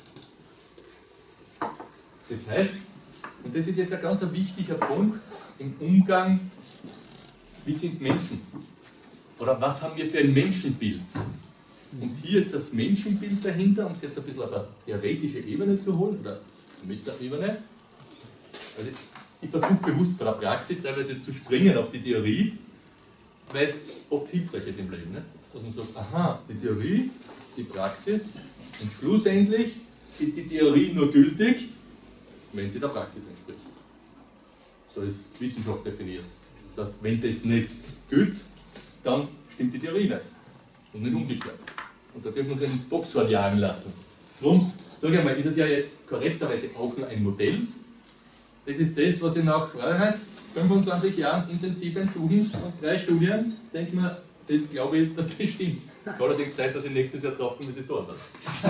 Das heißt, und das ist jetzt ein ganz wichtiger Punkt im Umgang, wie sind Menschen? Oder was haben wir für ein Menschenbild? Und hier ist das Menschenbild dahinter, um es jetzt ein bisschen auf eine theoretische Ebene zu holen, oder Meta-Ebene. Also ich versuche bewusst bei der Praxis teilweise zu springen auf die Theorie, weil es oft hilfreich ist im Leben. Nicht? Dass man sagt, aha, die Theorie, die Praxis, und schlussendlich ist die Theorie nur gültig, wenn sie der Praxis entspricht. So ist Wissenschaft definiert. Das heißt, wenn das nicht gilt, dann stimmt die Theorie nicht. Und nicht umgekehrt. Und da dürfen wir uns ins Boxhorn jagen lassen. Darum, sage ich mal, ist es ja jetzt korrekterweise auch nur ein Modell. Das ist das, was ich nach weiß nicht, fünfundzwanzig Jahren intensiven Suchens und drei Studien denke mir, das glaube ich, dass das stimmt. Es kann allerdings sein, dass ich nächstes Jahr drauf komme, es ist da anders.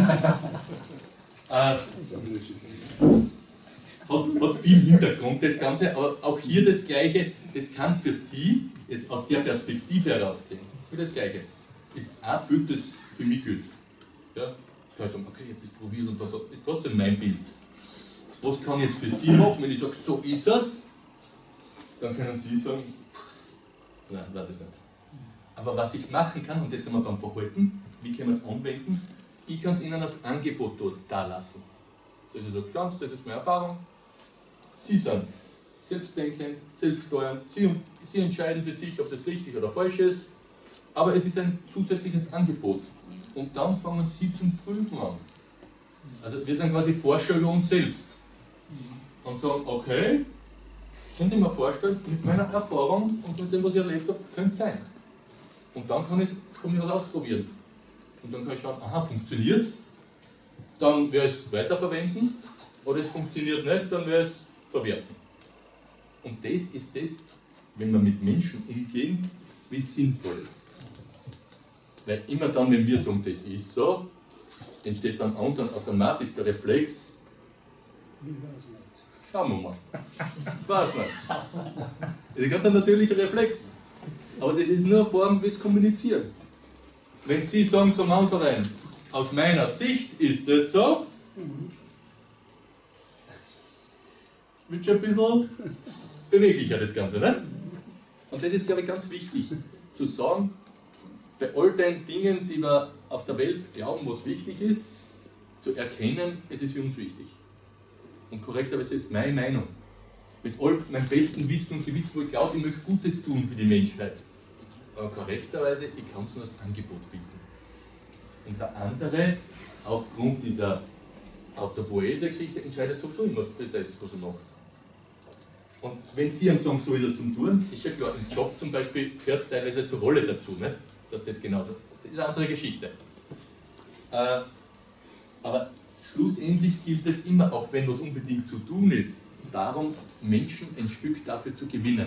äh, hat, hat viel Hintergrund das Ganze, aber auch hier das Gleiche, das kann für Sie, jetzt aus der Perspektive heraus gesehen, das ist das Gleiche, ist ein Bild, das für mich gilt. Ja, jetzt kann ich sagen, okay, ich habe das probiert und da ist trotzdem mein Bild. Was kann ich jetzt für Sie machen, wenn ich sage, so ist es, dann können Sie sagen, nein, weiß ich nicht. Aber was ich machen kann, und jetzt sind wir beim Verhalten, wie können wir es anwenden, ich kann es Ihnen als Angebot dort da lassen. Das ist eine Chance, das ist meine Erfahrung. Sie sind selbstdenkend, selbststeuernd, Sie, Sie entscheiden für sich, ob das richtig oder falsch ist, aber es ist ein zusätzliches Angebot. Und dann fangen Sie zum Prüfen an. Also wir sind quasi Forscher über uns selbst. Und sagen, okay, könnte ich mir vorstellen, mit meiner Erfahrung und mit dem, was ich erlebt habe, könnte es sein. Und dann kann ich von mir aus ausprobieren. Und dann kann ich schauen, aha, funktioniert es? Dann werde ich es weiterverwenden. Oder es funktioniert nicht, dann werde ich es verwerfen. Und das ist das, wenn wir mit Menschen umgehen, wie sinnvoll ist. Weil immer dann, wenn wir sagen, das ist so, entsteht beim anderen automatisch der Reflex. Schauen wir mal. Ich weiß nicht. Das ist ein ganz natürlicher Reflex. Aber das ist nur eine Form, wie es kommunizieren. Wenn Sie sagen zum anderen, aus meiner Sicht ist es so, wird schon ein bisschen beweglicher das Ganze, nicht? Und das ist, glaube ich, ganz wichtig, zu sagen, bei all den Dingen, die wir auf der Welt glauben, was wichtig ist, zu erkennen, es ist für uns wichtig. Und korrekterweise ist meine Meinung. mit all meinem besten Wissen und Gewissen, wo ich glaube, ich möchte Gutes tun für die Menschheit. Aber korrekterweise, ich kann es nur als Angebot bieten. Und der andere, aufgrund dieser Autopoese-Geschichte, entscheidet sowieso immer für das, was er macht. Und wenn Sie ihm sagen, so ist es zum Tun, ist ja klar, im Job zum Beispiel gehört es teilweise zur Rolle dazu, nicht? Dass das genauso, das ist eine andere Geschichte. Äh, aber schlussendlich gilt es immer, auch wenn was unbedingt zu tun ist, darum, Menschen ein Stück dafür zu gewinnen.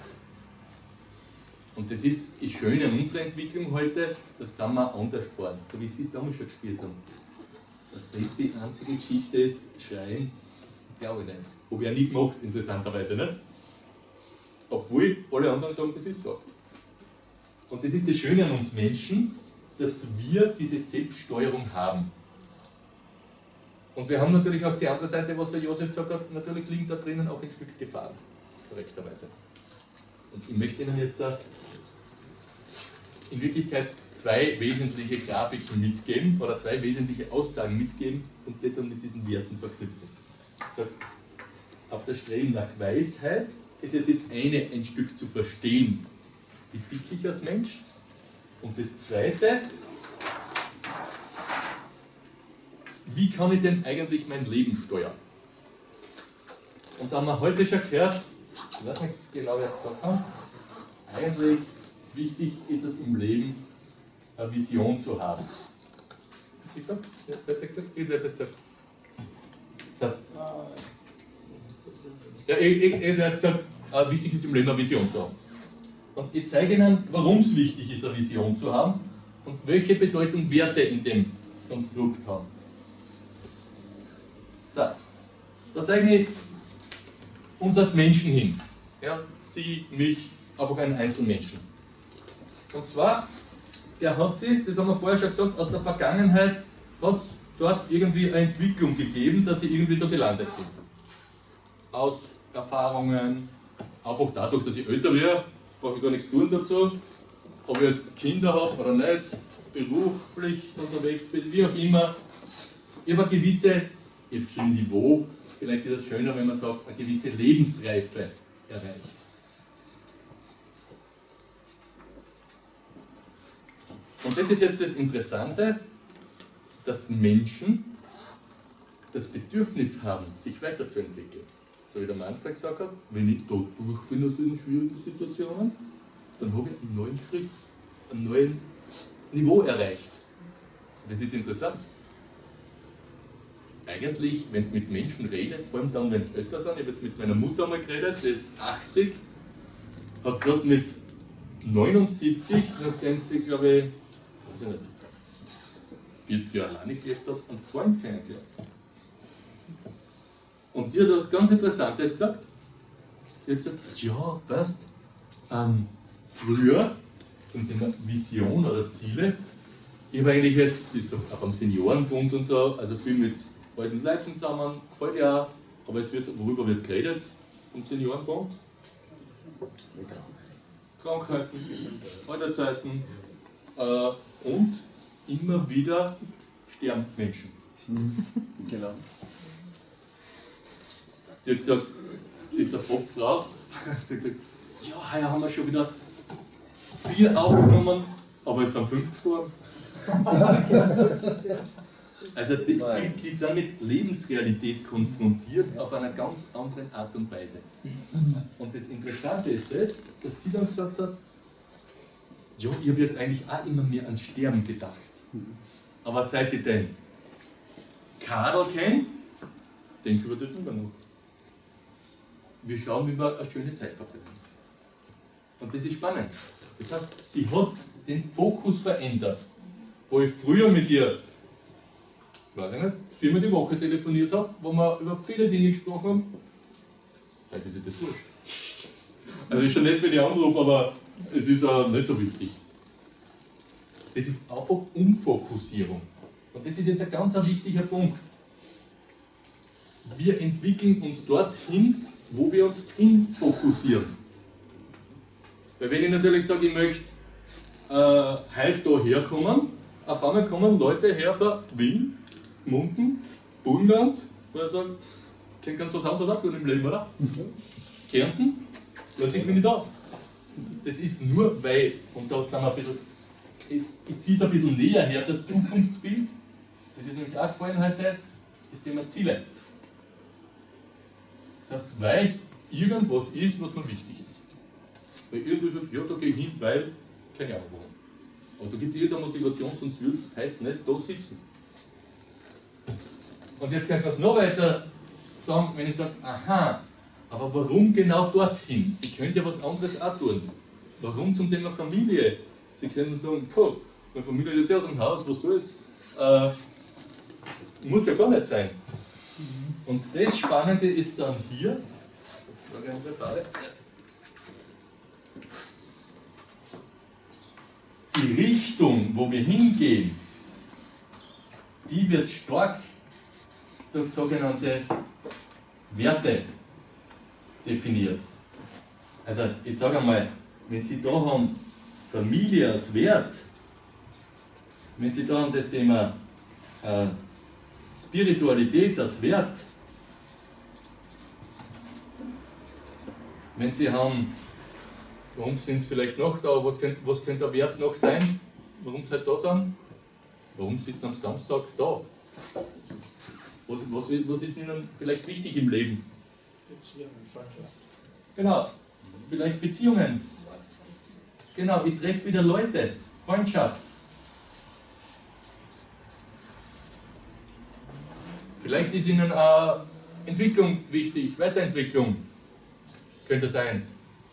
Und das ist das Schöne an unserer Entwicklung heute, das sind wir anders geworden, so wie Sie es damals schon gespielt haben. Dass das die einzige Geschichte ist, schreien, glaube ich nicht. Habe ich ja nie gemacht, interessanterweise nicht. Obwohl alle anderen sagen, das ist so. Und das ist das Schöne an uns Menschen, dass wir diese Selbststeuerung haben. Und wir haben natürlich auf die andere Seite, was der Josef gesagt hat, natürlich liegen da drinnen auch ein Stück Gefahren, korrekterweise. Und ich möchte Ihnen jetzt da in Wirklichkeit zwei wesentliche Grafiken mitgeben oder zwei wesentliche Aussagen mitgeben und die dann mit diesen Werten verknüpfen. So, auf der Streben nach Weisheit ist jetzt das eine, ein Stück zu verstehen, wie dick ich als Mensch. Und das zweite, wie kann ich denn eigentlich mein Leben steuern? Und da haben wir heute schon gehört, ich weiß nicht genau, wer es gesagt hat, eigentlich wichtig ist es im Leben, eine Vision zu haben. Hast du gesagt? Ja, wer hat das gesagt? Ich werde das gesagt. Das heißt, ja, ich, ich, ich habe gesagt, wichtig ist im Leben eine Vision zu haben. Und ich zeige Ihnen, warum es wichtig ist, eine Vision zu haben und welche Bedeutung Werte in dem Konstrukt haben. So, da zeige ich uns als Menschen hin. Ja, Sie, mich, aber keinen Einzelmenschen. Und zwar, der hat sich, das haben wir vorher schon gesagt, aus der Vergangenheit hat es dort irgendwie eine Entwicklung gegeben, dass ich irgendwie da gelandet bin. Aus Erfahrungen, einfach dadurch, dass ich älter wäre, brauche ich gar nichts tun dazu. Ob ich jetzt Kinder habe oder nicht, beruflich unterwegs bin, wie auch immer. Ich habe eine gewisse, ich habe schon Niveau, vielleicht ist es schöner, wenn man sagt, eine gewisse Lebensreife erreicht. Und das ist jetzt das Interessante, dass Menschen das Bedürfnis haben, sich weiterzuentwickeln. So wie der Manfred gesagt hat, wenn ich da durch bin aus diesen schwierigen Situationen, dann habe ich einen neuen Schritt, ein neues Niveau erreicht. Das ist interessant. Eigentlich, wenn du mit Menschen redest, vor allem dann, wenn sie älter sind, ich habe jetzt mit meiner Mutter mal geredet, die ist achtzig, hat gerade mit neunundsiebzig, nachdem sie, glaube ich, weiß ich nicht, vierzig Jahre alleine gelebt hat, einen Freund kennengelernt. Und die hat was ganz Interessantes gesagt. Sie hat gesagt, ja, weißt, ähm, früher zum Thema Vision oder Ziele, ich habe eigentlich jetzt, ich sag, auch am Seniorenbund und so, also viel mit alten Leuten zusammen, gefällt ja auch, aber es wird, worüber wird geredet im Seniorenbund? Krankheiten, Alterszeiten äh, und immer wieder sterben Menschen. Genau. Die hat gesagt, sie ist eine Popfrau, sie hat gesagt, ja, heuer haben wir schon wieder vier aufgenommen, aber es sind fünf gestorben. Also die, die, die sind mit Lebensrealität konfrontiert auf einer ganz anderen Art und Weise. Und das Interessante ist das, dass sie dann gesagt hat, ja, ich habe jetzt eigentlich auch immer mehr ans Sterben gedacht. Aber seit ich den Karl kenne, denke ich über das nicht mehr nach. Wir schauen, wie wir eine schöne Zeit verbringen. Und das ist spannend. Das heißt, sie hat den Fokus verändert. Wo ich früher mit ihr, weiß ich nicht, viermal die Woche telefoniert habe, wo wir über viele Dinge gesprochen haben, heute ist das wurscht. Also ist schon nett, wenn ich anrufe, aber es ist auch nicht so wichtig. Das ist einfach Umfokussierung. Und das ist jetzt ein ganz ein wichtiger Punkt. Wir entwickeln uns dorthin, wo wir uns hinfokussieren. Weil wenn ich natürlich sage, ich möchte äh, heute da herkommen, auf einmal kommen Leute her von Wien, Munken, Burgenland, wo ich sage, kennt ganz was anderes auch tun im Leben, oder? Kärnten, plötzlich bin ich da. Das ist nur, weil, und da sind wir ein bisschen, ich ziehe es ein bisschen näher her, das Zukunftsbild, das ist nämlich auch gefallen heute, das Thema Ziele. Das heißt, weil irgendwas ist, was mir wichtig ist. Weil irgendwie sagst, ja, da gehe ich hin, weil, keine Ahnung warum. Aber da gibt es irgendeine Motivation, sonst würdest du heute nicht da sitzen. Und jetzt kann ich das noch weiter sagen, wenn ich sage, aha, aber warum genau dorthin? Ich könnte ja was anderes auch tun. Warum zum Thema Familie? Sie können sagen, oh, meine Familie ist jetzt aus dem Haus, was soll es? Äh, muss ja gar nicht sein. Und das Spannende ist dann hier, jetzt frage ich unsere Frage, die Richtung, wo wir hingehen, die wird stark durch sogenannte Werte definiert. Also ich sage einmal, wenn Sie da haben Familie als Wert, wenn Sie da haben das Thema äh, Spiritualität als Wert, wenn Sie haben, warum sind Sie vielleicht noch da, was könnte, was könnte der Wert noch sein, warum Sie halt da sind, warum sitzen Sie am Samstag da? Was, was, was ist Ihnen vielleicht wichtig im Leben? Beziehungen, Freundschaft. Genau, vielleicht Beziehungen. Genau, ich treffe wieder Leute, Freundschaft. Vielleicht ist Ihnen äh, Entwicklung wichtig, Weiterentwicklung. Könnte sein.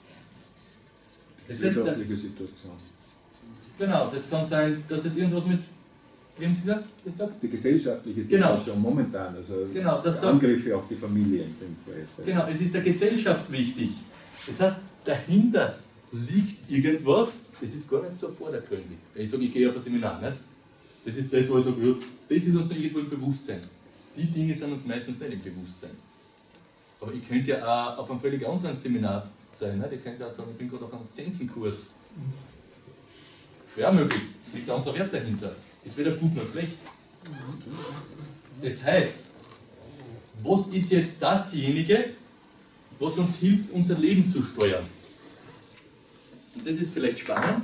Das Wirtschaftliche Situation. Genau, das kann sein, dass es irgendwas mit, wie haben Sie gesagt, gesagt? Die gesellschaftliche Genau. Situation momentan, also Genau, das Angriffe auf die Familie in dem Fall. Genau, es ist der Gesellschaft wichtig. Das heißt, dahinter liegt irgendwas, das ist gar nicht so vordergründig. Ich sage, ich gehe auf ein Seminar, nicht? Das ist das, wo ich sage, das ist uns irgendwo im Bewusstsein. Die Dinge sind uns meistens nicht im Bewusstsein. Aber ich könnte ja auch auf einem völlig anderen Seminar sein. Nicht? Ich könnte auch sagen, ich bin gerade auf einem Sensenkurs. Wäre möglich, liegt ein anderer Wert dahinter. Ist weder gut noch schlecht. Das heißt, was ist jetzt dasjenige, was uns hilft, unser Leben zu steuern? Und das ist vielleicht spannend.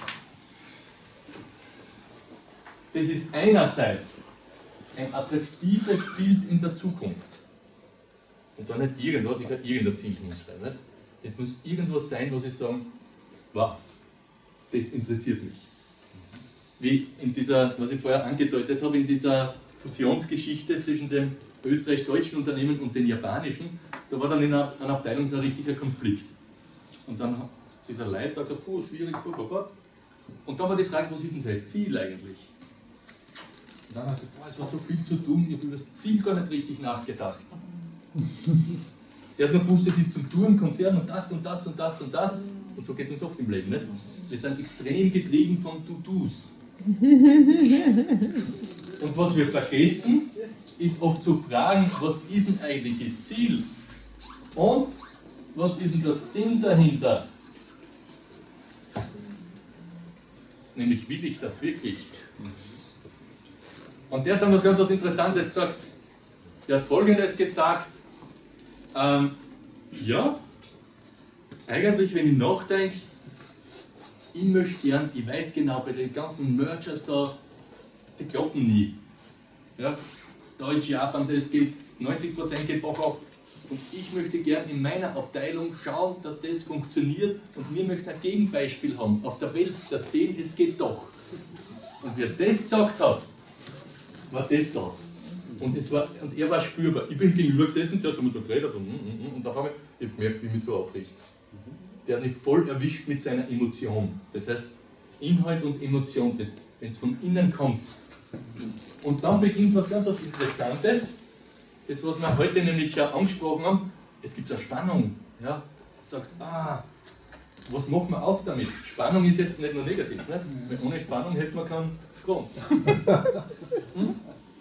Das ist einerseits ein attraktives Bild in der Zukunft. Und zwar nicht irgendwas, ich kann irgendein Ziel hinschreiben. Nicht? Es muss irgendwas sein, was ich sage, wow, das interessiert mich. Wie in dieser, was ich vorher angedeutet habe, in dieser Fusionsgeschichte zwischen dem österreichisch-deutschen Unternehmen und den japanischen, da war dann in einer, einer Abteilung so ein richtiger Konflikt. Und dann hat dieser Leiter gesagt, oh, schwierig, blablabla. Und dann war die Frage, was ist denn sein Ziel eigentlich? Und dann hat er gesagt, boah, es war so viel zu tun, ich habe über das Ziel gar nicht richtig nachgedacht. Der hat nur gewusst, es ist zum Tourenkonzern und das und das und das und das. Und so geht es uns oft im Leben, nicht? Wir sind extrem getrieben von To-Dos. Und was wir vergessen, ist oft zu fragen, was ist denn eigentlich das Ziel? Und was ist denn der Sinn dahinter? Nämlich, will ich das wirklich? Und der hat dann was ganz was Interessantes gesagt. Der hat Folgendes gesagt, ähm, ja, eigentlich, wenn ich nachdenke, ich möchte gern, ich weiß genau, bei den ganzen Mergers da, die klappen nie. Ja, Deutsch, Japan, das geht, neunzig Prozent geht Bach ab. Und ich möchte gern in meiner Abteilung schauen, dass das funktioniert und wir möchten ein Gegenbeispiel haben, auf der Welt, das sehen, es geht doch. Und wer das gesagt hat, war das da. Und, es war, und er war spürbar. Ich bin gegenüber gesessen, zuerst haben wir so geredet und, und, und auf einmal, ich habe gemerkt, wie mich so aufricht. Der hat mich voll erwischt mit seiner Emotion. Das heißt, Inhalt und Emotion, wenn es von innen kommt. Und dann beginnt was ganz was Interessantes, das was wir heute nämlich schon angesprochen haben, es gibt so eine Spannung. Ja? Du sagst, ah, was machen wir auf damit? Spannung ist jetzt nicht nur negativ, nicht? Weil ohne Spannung hätte man keinen Strom. Hm?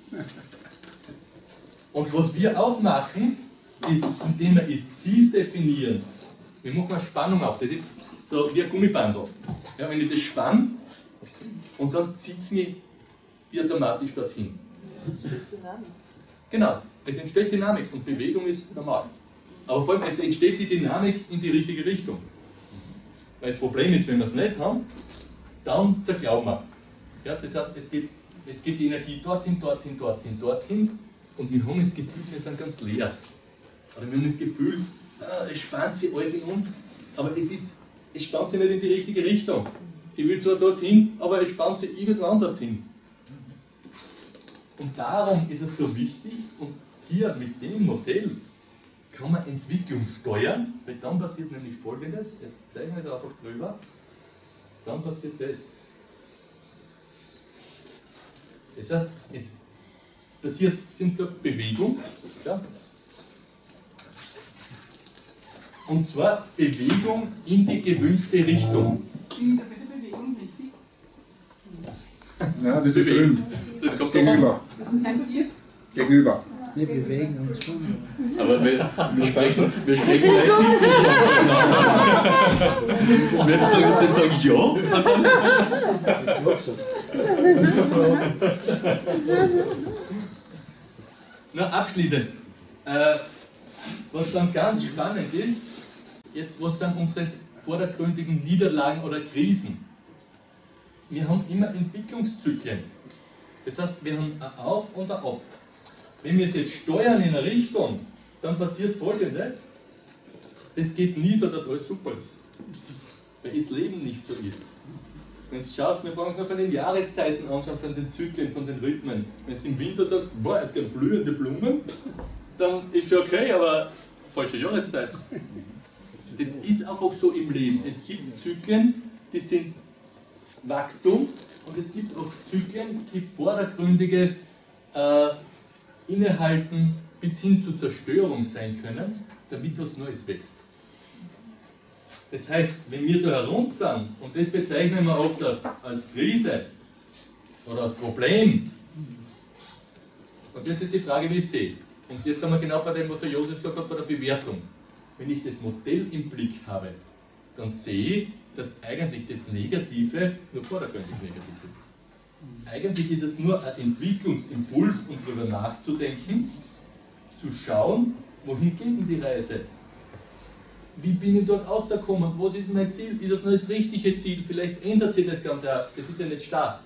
Und was wir aufmachen, ist, indem wir das Ziel definieren, wir machen eine Spannung auf. Das ist so wie ein Gummibandel. Ja, wenn ich das spanne und dann zieht es mich wie automatisch dorthin. Genau. Es entsteht Dynamik und Bewegung ist normal. Aber vor allem, es entsteht die Dynamik in die richtige Richtung. Weil das Problem ist, wenn wir es nicht haben, dann zerglauben wir. Ja, das heißt, es geht, es geht die Energie dorthin, dorthin, dorthin, dorthin und wir haben das Gefühl, wir sind ganz leer. Oder wir haben das Gefühl, ah, es spannt sich alles in uns, aber es, ist, es spannt sich nicht in die richtige Richtung. Ich will zwar dorthin, aber es spannt sich irgendwo anders hin. Und darum ist es so wichtig, und hier mit dem Modell kann man Entwicklung steuern, weil dann passiert nämlich Folgendes, jetzt zeichne ich da einfach drüber, dann passiert das. Das heißt, es passiert, Sie haben gesagt, Bewegung, ja? Und zwar Bewegung in die gewünschte Richtung. Ist da bei der Bewegung wichtig? Ja, das ist Bewegung. grün. Das kommt davon. Gegenüber. Dank dir. Gegenüber. Wir bewegen uns schon. Aber wir, wir sprechen, wir sprechen nicht Sie. Wenn Sie sagen, sagen ja, und dann. Na, abschließend. Äh, was dann ganz spannend ist, jetzt was sind unsere vordergründigen Niederlagen oder Krisen? Wir haben immer Entwicklungszyklen. Das heißt, wir haben ein Auf und ein Ab. Wenn wir es jetzt steuern in eine Richtung, dann passiert Folgendes: Es geht nie so, dass alles super ist. Weil das Leben nicht so ist. Wenn du schaust, wir brauchen es noch von den Jahreszeiten anschauen, von den Zyklen, von den Rhythmen. Wenn du im Winter sagst, boah, jetzt ganz blühende Blumen, dann ist schon okay, aber falsche Jahreszeit. Das ist einfach so im Leben. Es gibt Zyklen, die sind Wachstum, und es gibt auch Zyklen, die vordergründiges äh, Innehalten bis hin zur Zerstörung sein können, damit was Neues wächst. Das heißt, wenn wir da herum sind, und das bezeichnen wir oft als, als Krise oder als Problem, und jetzt ist die Frage, wie ich sehe. Und jetzt sind wir genau bei dem, was der Josef gesagt hat, bei der Bewertung. Wenn ich das Modell im Blick habe, dann sehe ich, dass eigentlich das Negative nur vordergründig negativ ist. Eigentlich ist es nur ein Entwicklungsimpuls, um darüber nachzudenken, zu schauen, wohin geht denn die Reise? Wie bin ich dort rausgekommen? Was ist mein Ziel? Ist das noch das richtige Ziel? Vielleicht ändert sich das Ganze auch. Das ist ja nicht starr.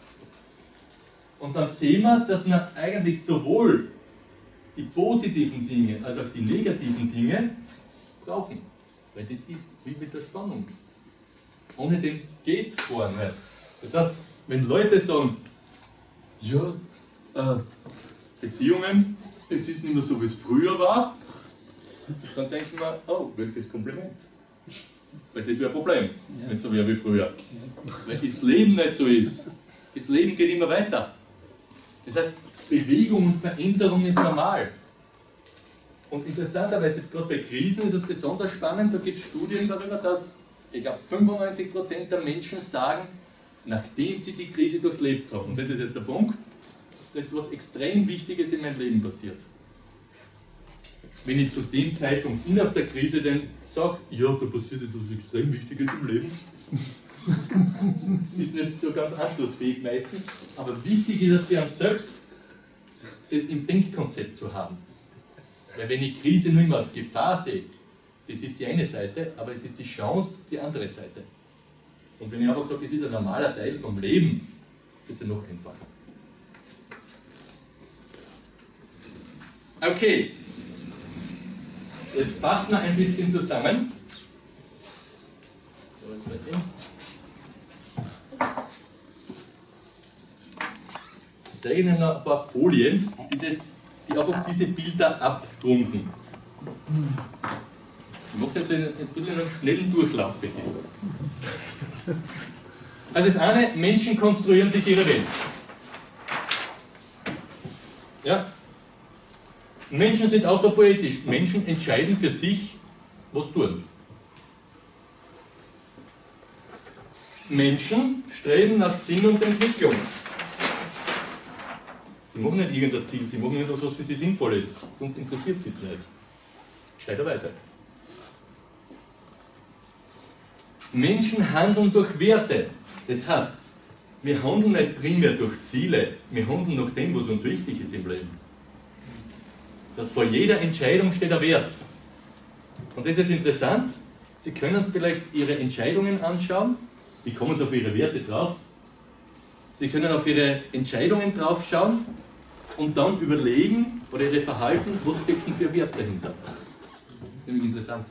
Und dann sehen wir, dass wir eigentlich sowohl die positiven Dinge als auch die negativen Dinge brauchen. Weil das ist wie mit der Spannung. Ohne dem geht es gar nicht. Das heißt, wenn Leute sagen, ja, äh, Beziehungen, es ist nicht mehr so, wie es früher war, dann denken wir, oh, welches Kompliment. Weil das wäre ein Problem, ja, wenn es so wäre wie früher. Ja. Weil das Leben nicht so ist. Das Leben geht immer weiter. Das heißt, Bewegung und Veränderung ist normal. Und interessanterweise, gerade bei Krisen ist es besonders spannend, da gibt es Studien darüber, dass, ich glaube, fünfundneunzig Prozent der Menschen sagen, nachdem sie die Krise durchlebt haben, und das ist jetzt der Punkt, das ist was extrem Wichtiges in meinem Leben passiert. Wenn ich zu dem Zeitpunkt innerhalb der Krise dann sage, ja, da passiert etwas extrem Wichtiges im Leben, ist nicht so ganz anschlussfähig meistens, aber wichtig ist es für uns selbst, das im Denkkonzept zu haben. Weil wenn ich Krise nur immer als Gefahr sehe, das ist die eine Seite, aber es ist die Chance, die andere Seite. Und wenn ich einfach sage, das ist ein normaler Teil vom Leben, wird es ja noch einfacher. Okay, jetzt fassen wir ein bisschen zusammen. So, jetzt weiter. Ich zeige Ihnen noch ein paar Folien, die, das, die einfach diese Bilder abdrucken. Ich mache jetzt einen, einen schnellen Durchlauf für Sie. Also das eine, Menschen konstruieren sich ihre Welt. Ja? Menschen sind autopoetisch. Menschen entscheiden für sich, was tun. Menschen streben nach Sinn und Entwicklung. Sie machen nicht irgendein Ziel, sie machen etwas, was für sie sinnvoll ist. Sonst interessiert sie es nicht. Gescheiterweise. Menschen handeln durch Werte. Das heißt, wir handeln nicht primär durch Ziele, wir handeln nach dem, was uns wichtig ist im Leben. dass vor jeder Entscheidung steht ein Wert. Und das ist jetzt interessant. Sie können vielleicht Ihre Entscheidungen anschauen. Wie kommen Sie auf Ihre Werte drauf? Sie können auf Ihre Entscheidungen draufschauen und dann überlegen, oder Ihre Verhalten, was steckt denn für ein Wert dahinter? Das ist nämlich interessant.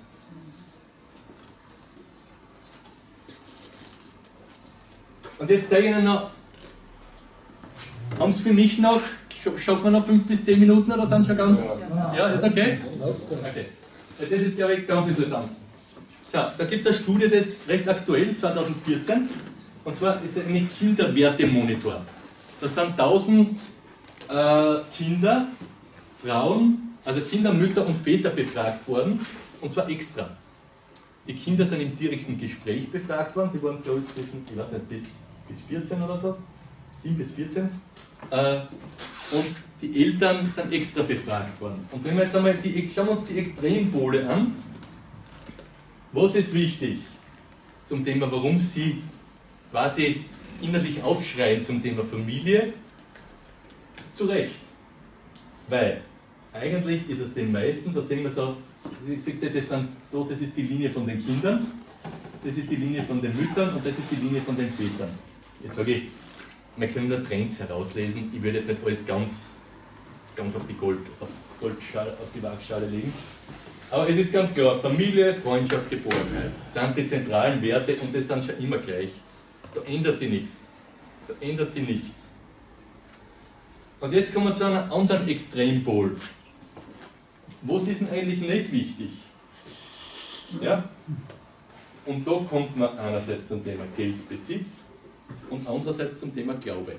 Und jetzt zeige ich Ihnen noch, haben Sie für mich noch, schaffen wir noch fünf bis zehn Minuten oder sind schon ganz, ja, ist okay? Okay. Das ist, glaube ich, ganz interessant. Ja, da gibt es eine Studie, das ist recht aktuell, zweitausendvierzehn, und zwar ist es eine Kinderwertemonitor. Da sind tausend äh, Kinder, Frauen, also Kinder, Mütter und Väter befragt worden, und zwar extra. Die Kinder sind im direkten Gespräch befragt worden, die waren, glaube ich, zwischen, ich weiß nicht, bis, bis vierzehn oder so, sieben bis vierzehn. Äh, und die Eltern sind extra befragt worden. Und wenn wir jetzt einmal die, schauen wir uns die Extrempole an, was ist wichtig zum Thema, warum sie quasi innerlich aufschreien zum Thema Familie? Zu Recht. Weil eigentlich ist es den meisten, da sehen wir so, das, sind, das ist die Linie von den Kindern, das ist die Linie von den Müttern und das ist die Linie von den Vätern. Jetzt sage ich, wir können nur Trends herauslesen, ich würde jetzt nicht alles ganz, ganz auf die Gold, auf, Goldschale, auf die Waagschale legen. Aber es ist ganz klar, Familie, Freundschaft, Geborgenheit sind die zentralen Werte und das sind schon immer gleich. Da ändert sich nichts. Da ändert sich nichts. Und jetzt kommen wir zu einem anderen Extrempol. Was ist denn eigentlich nicht wichtig? Ja? Und da kommt man einerseits zum Thema Geldbesitz und andererseits zum Thema Glaube.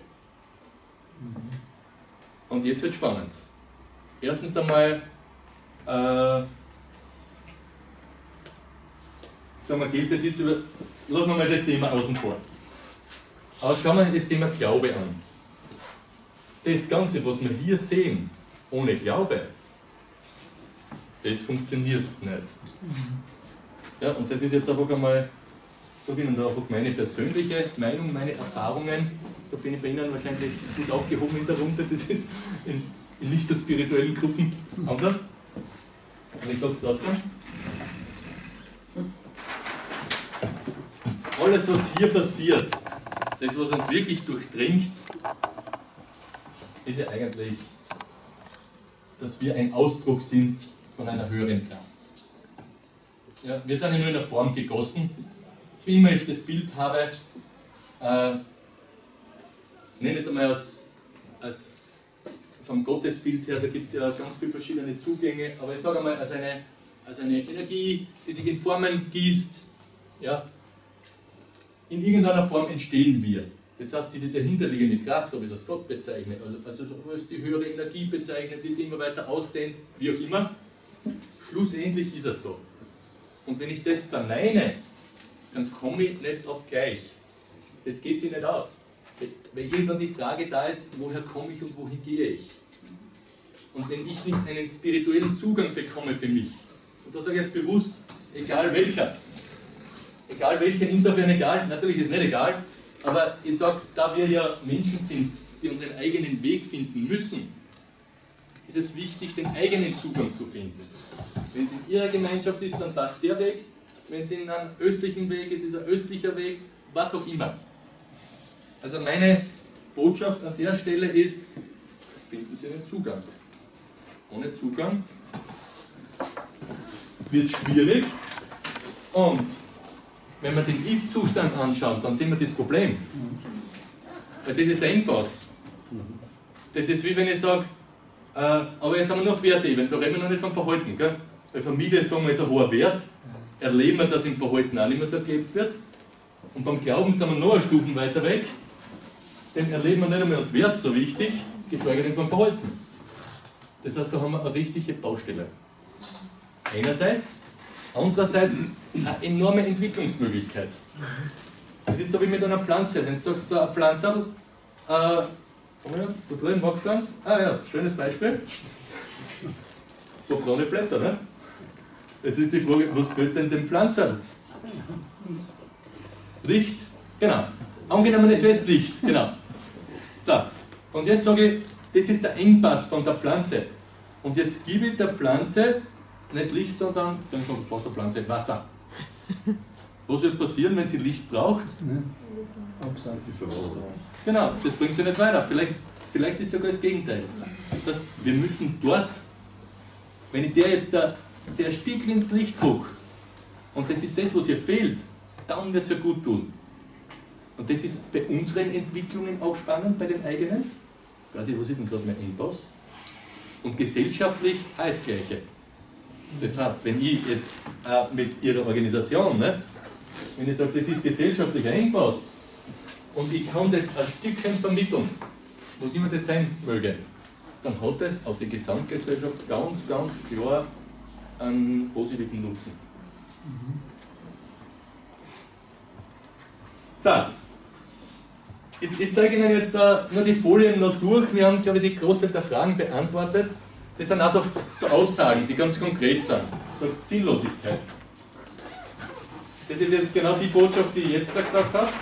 Und jetzt wird spannend. Erstens einmal, äh, sagen wir Geldbesitz, über, lassen wir mal das Thema außen vor. Aber schauen wir das Thema Glaube an. Das Ganze, was wir hier sehen, ohne Glaube, das funktioniert nicht. Ja, und das ist jetzt einfach einmal, so bin ich da einfach meine persönliche Meinung, meine Erfahrungen. Da bin ich bei Ihnen wahrscheinlich gut aufgehoben in der Runde, das ist in, in nicht so spirituellen Gruppen anders. Und ich sage es trotzdem. Alles, was hier passiert, das, was uns wirklich durchdringt, ist ja eigentlich, dass wir ein Ausdruck sind von einer höheren Kraft. Ja, wir sind ja nur in der Form gegossen. Jetzt, wie immer ich das Bild habe, äh, nenne es einmal als, als vom Gottesbild her, da gibt es ja ganz viele verschiedene Zugänge, aber ich sage einmal als eine, als eine Energie, die sich in Formen gießt, ja, in irgendeiner Form entstehen wir. Das heißt, diese dahinterliegende Kraft, ob ich es als Gott bezeichne, also ob es die höhere Energie bezeichnet, die sich immer weiter ausdehnt, wie auch immer, schlussendlich ist es so. Und wenn ich das verneine, dann komme ich nicht auf gleich. Das geht sich nicht aus. Weil irgendwann die Frage da ist, woher komme ich und wohin gehe ich? Und wenn ich nicht einen spirituellen Zugang bekomme für mich, und da sage ich jetzt bewusst, egal welcher, egal welcher, insofern egal, natürlich ist es nicht egal, aber ich sage, da wir ja Menschen sind, die unseren eigenen Weg finden müssen, ist es wichtig, den eigenen Zugang zu finden. Wenn es in Ihrer Gemeinschaft ist, dann passt der Weg. Wenn es in einem östlichen Weg ist, ist ein östlicher Weg, was auch immer. Also meine Botschaft an der Stelle ist, finden Sie einen Zugang. Ohne Zugang wird schwierig. Und wenn wir den Ist-Zustand anschauen, dann sehen wir das Problem. Weil das ist der Engpass. Das ist wie wenn ich sage, äh, aber jetzt haben wir nur auf Wertebene, da reden wir noch nicht vom Verhalten. Gell? Bei Familie sagen wir, ist ein hoher Wert, erleben wir, dass im Verhalten auch nicht mehr so gelebt wird. Und beim Glauben sind wir noch eine Stufen weiter weg, denn erleben wir nicht einmal als Wert so wichtig, geschweige denn vom Verhalten. Das heißt, da haben wir eine richtige Baustelle. Einerseits, andererseits eine enorme Entwicklungsmöglichkeit. Das ist so wie mit einer Pflanze. Wenn du sagst, so eine Pflanze, äh, jetzt, da drüben magst du eins? Ah ja, schönes Beispiel. Da braune Blätter, nicht? Jetzt ist die Frage, was fehlt denn dem Pflanzen? Licht, genau. Angenommen, es wäre jetzt Licht, genau. So, und jetzt sage ich, das ist der Engpass von der Pflanze. Und jetzt gebe ich der Pflanze nicht Licht, sondern dann kommt was der Pflanze Wasser. Was wird passieren, wenn sie Licht braucht? Ne? Absatz. Die Verwaltung. Genau, das bringt sie nicht weiter. Vielleicht, vielleicht ist sogar das Gegenteil. Das, wir müssen dort, wenn ich der jetzt der, der Stiegel ins Licht hoch, und das ist das, was ihr fehlt, dann wird es ja gut tun. Und das ist bei unseren Entwicklungen auch spannend, bei den eigenen. Ich weiß nicht, was ist denn gerade mein Endboss? Und gesellschaftlich auch das Gleiche. Das heißt, wenn ich jetzt äh, mit Ihrer Organisation, ne, wenn ich sage, das ist gesellschaftlicher Engpass und ich kann das ein Stückchen vermitteln, was immer das sein möge, dann hat das auf die Gesamtgesellschaft ganz, ganz klar einen positiven Nutzen. So, ich, ich zeige Ihnen jetzt da nur die Folien noch durch. Wir haben, glaube ich, die Großteil der Fragen beantwortet. Das sind also so Aussagen, die ganz konkret sind. So Sinnlosigkeit. Das ist jetzt genau die Botschaft, die ich jetzt da gesagt habe.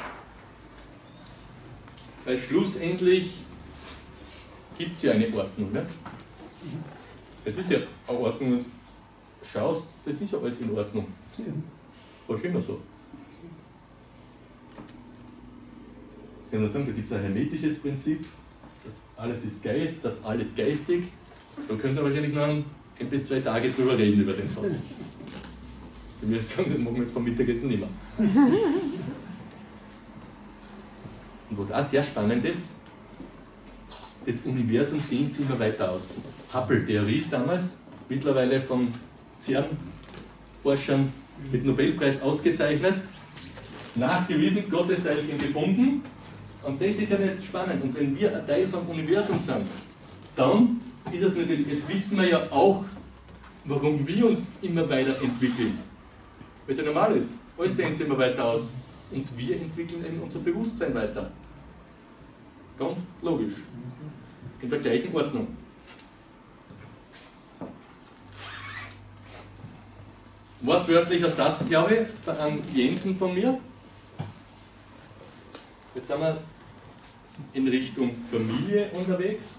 Weil schlussendlich gibt es ja eine Ordnung. Nicht? Es ist ja eine Ordnung, wenn du schaust, das ist ja alles in Ordnung. War schon immer so. Jetzt kann man sagen, da gibt es ein hermetisches Prinzip, das alles ist Geist, das alles geistig. Da könnt ihr wahrscheinlich noch ein bis zwei Tage drüber reden, über den Satz. Ich würde sagen, das machen wir jetzt vom Mittagessen nicht mehr. Und was auch sehr spannend ist, das Universum dehnt sich immer weiter aus. Hubble-Theorie damals, mittlerweile von CERN-Forschern mit Nobelpreis ausgezeichnet, nachgewiesen, Gottesteilchen gefunden. Und das ist ja jetzt spannend. Und wenn wir ein Teil vom Universum sind, dann ist es natürlich, jetzt wissen wir ja auch, warum wir uns immer weiterentwickeln. Weil es ja normal ist. Alles dehnt sich immer weiter aus. Und wir entwickeln eben unser Bewusstsein weiter. Ganz logisch. In der gleichen Ordnung. Wortwörtlicher Satz, glaube ich, von einem Klienten von mir. Jetzt sind wir in Richtung Familie unterwegs.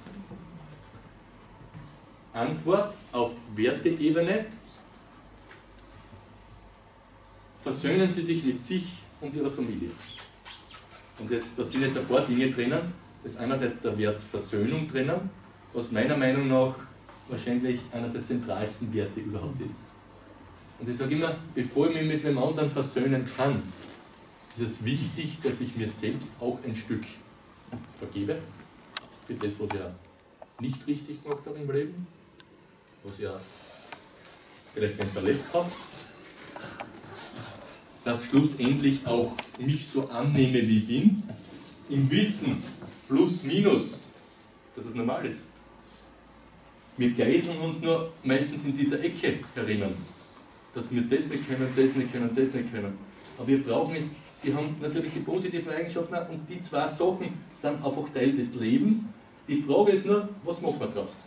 Antwort auf Werteebene. Versöhnen Sie sich mit sich und Ihrer Familie. Und jetzt, da sind jetzt ein paar Dinge drinnen. Das ist einerseits der Wert Versöhnung drinnen, was meiner Meinung nach wahrscheinlich einer der zentralsten Werte überhaupt ist. Und ich sage immer, bevor ich mich mit dem anderen versöhnen kann, ist es wichtig, dass ich mir selbst auch ein Stück vergebe für das, was ich ja nicht richtig gemacht habe im Leben, was ich ja vielleicht nicht verletzt habe. Dass schlussendlich auch mich so annehme, wie ich bin, im Wissen, plus, minus, dass es normal ist. Wir geißeln uns nur meistens in dieser Ecke herinnen, dass wir das nicht können, das nicht können, das nicht können. Aber wir brauchen es, sie haben natürlich die positiven Eigenschaften und die zwei Sachen sind einfach Teil des Lebens. Die Frage ist nur, was macht man daraus?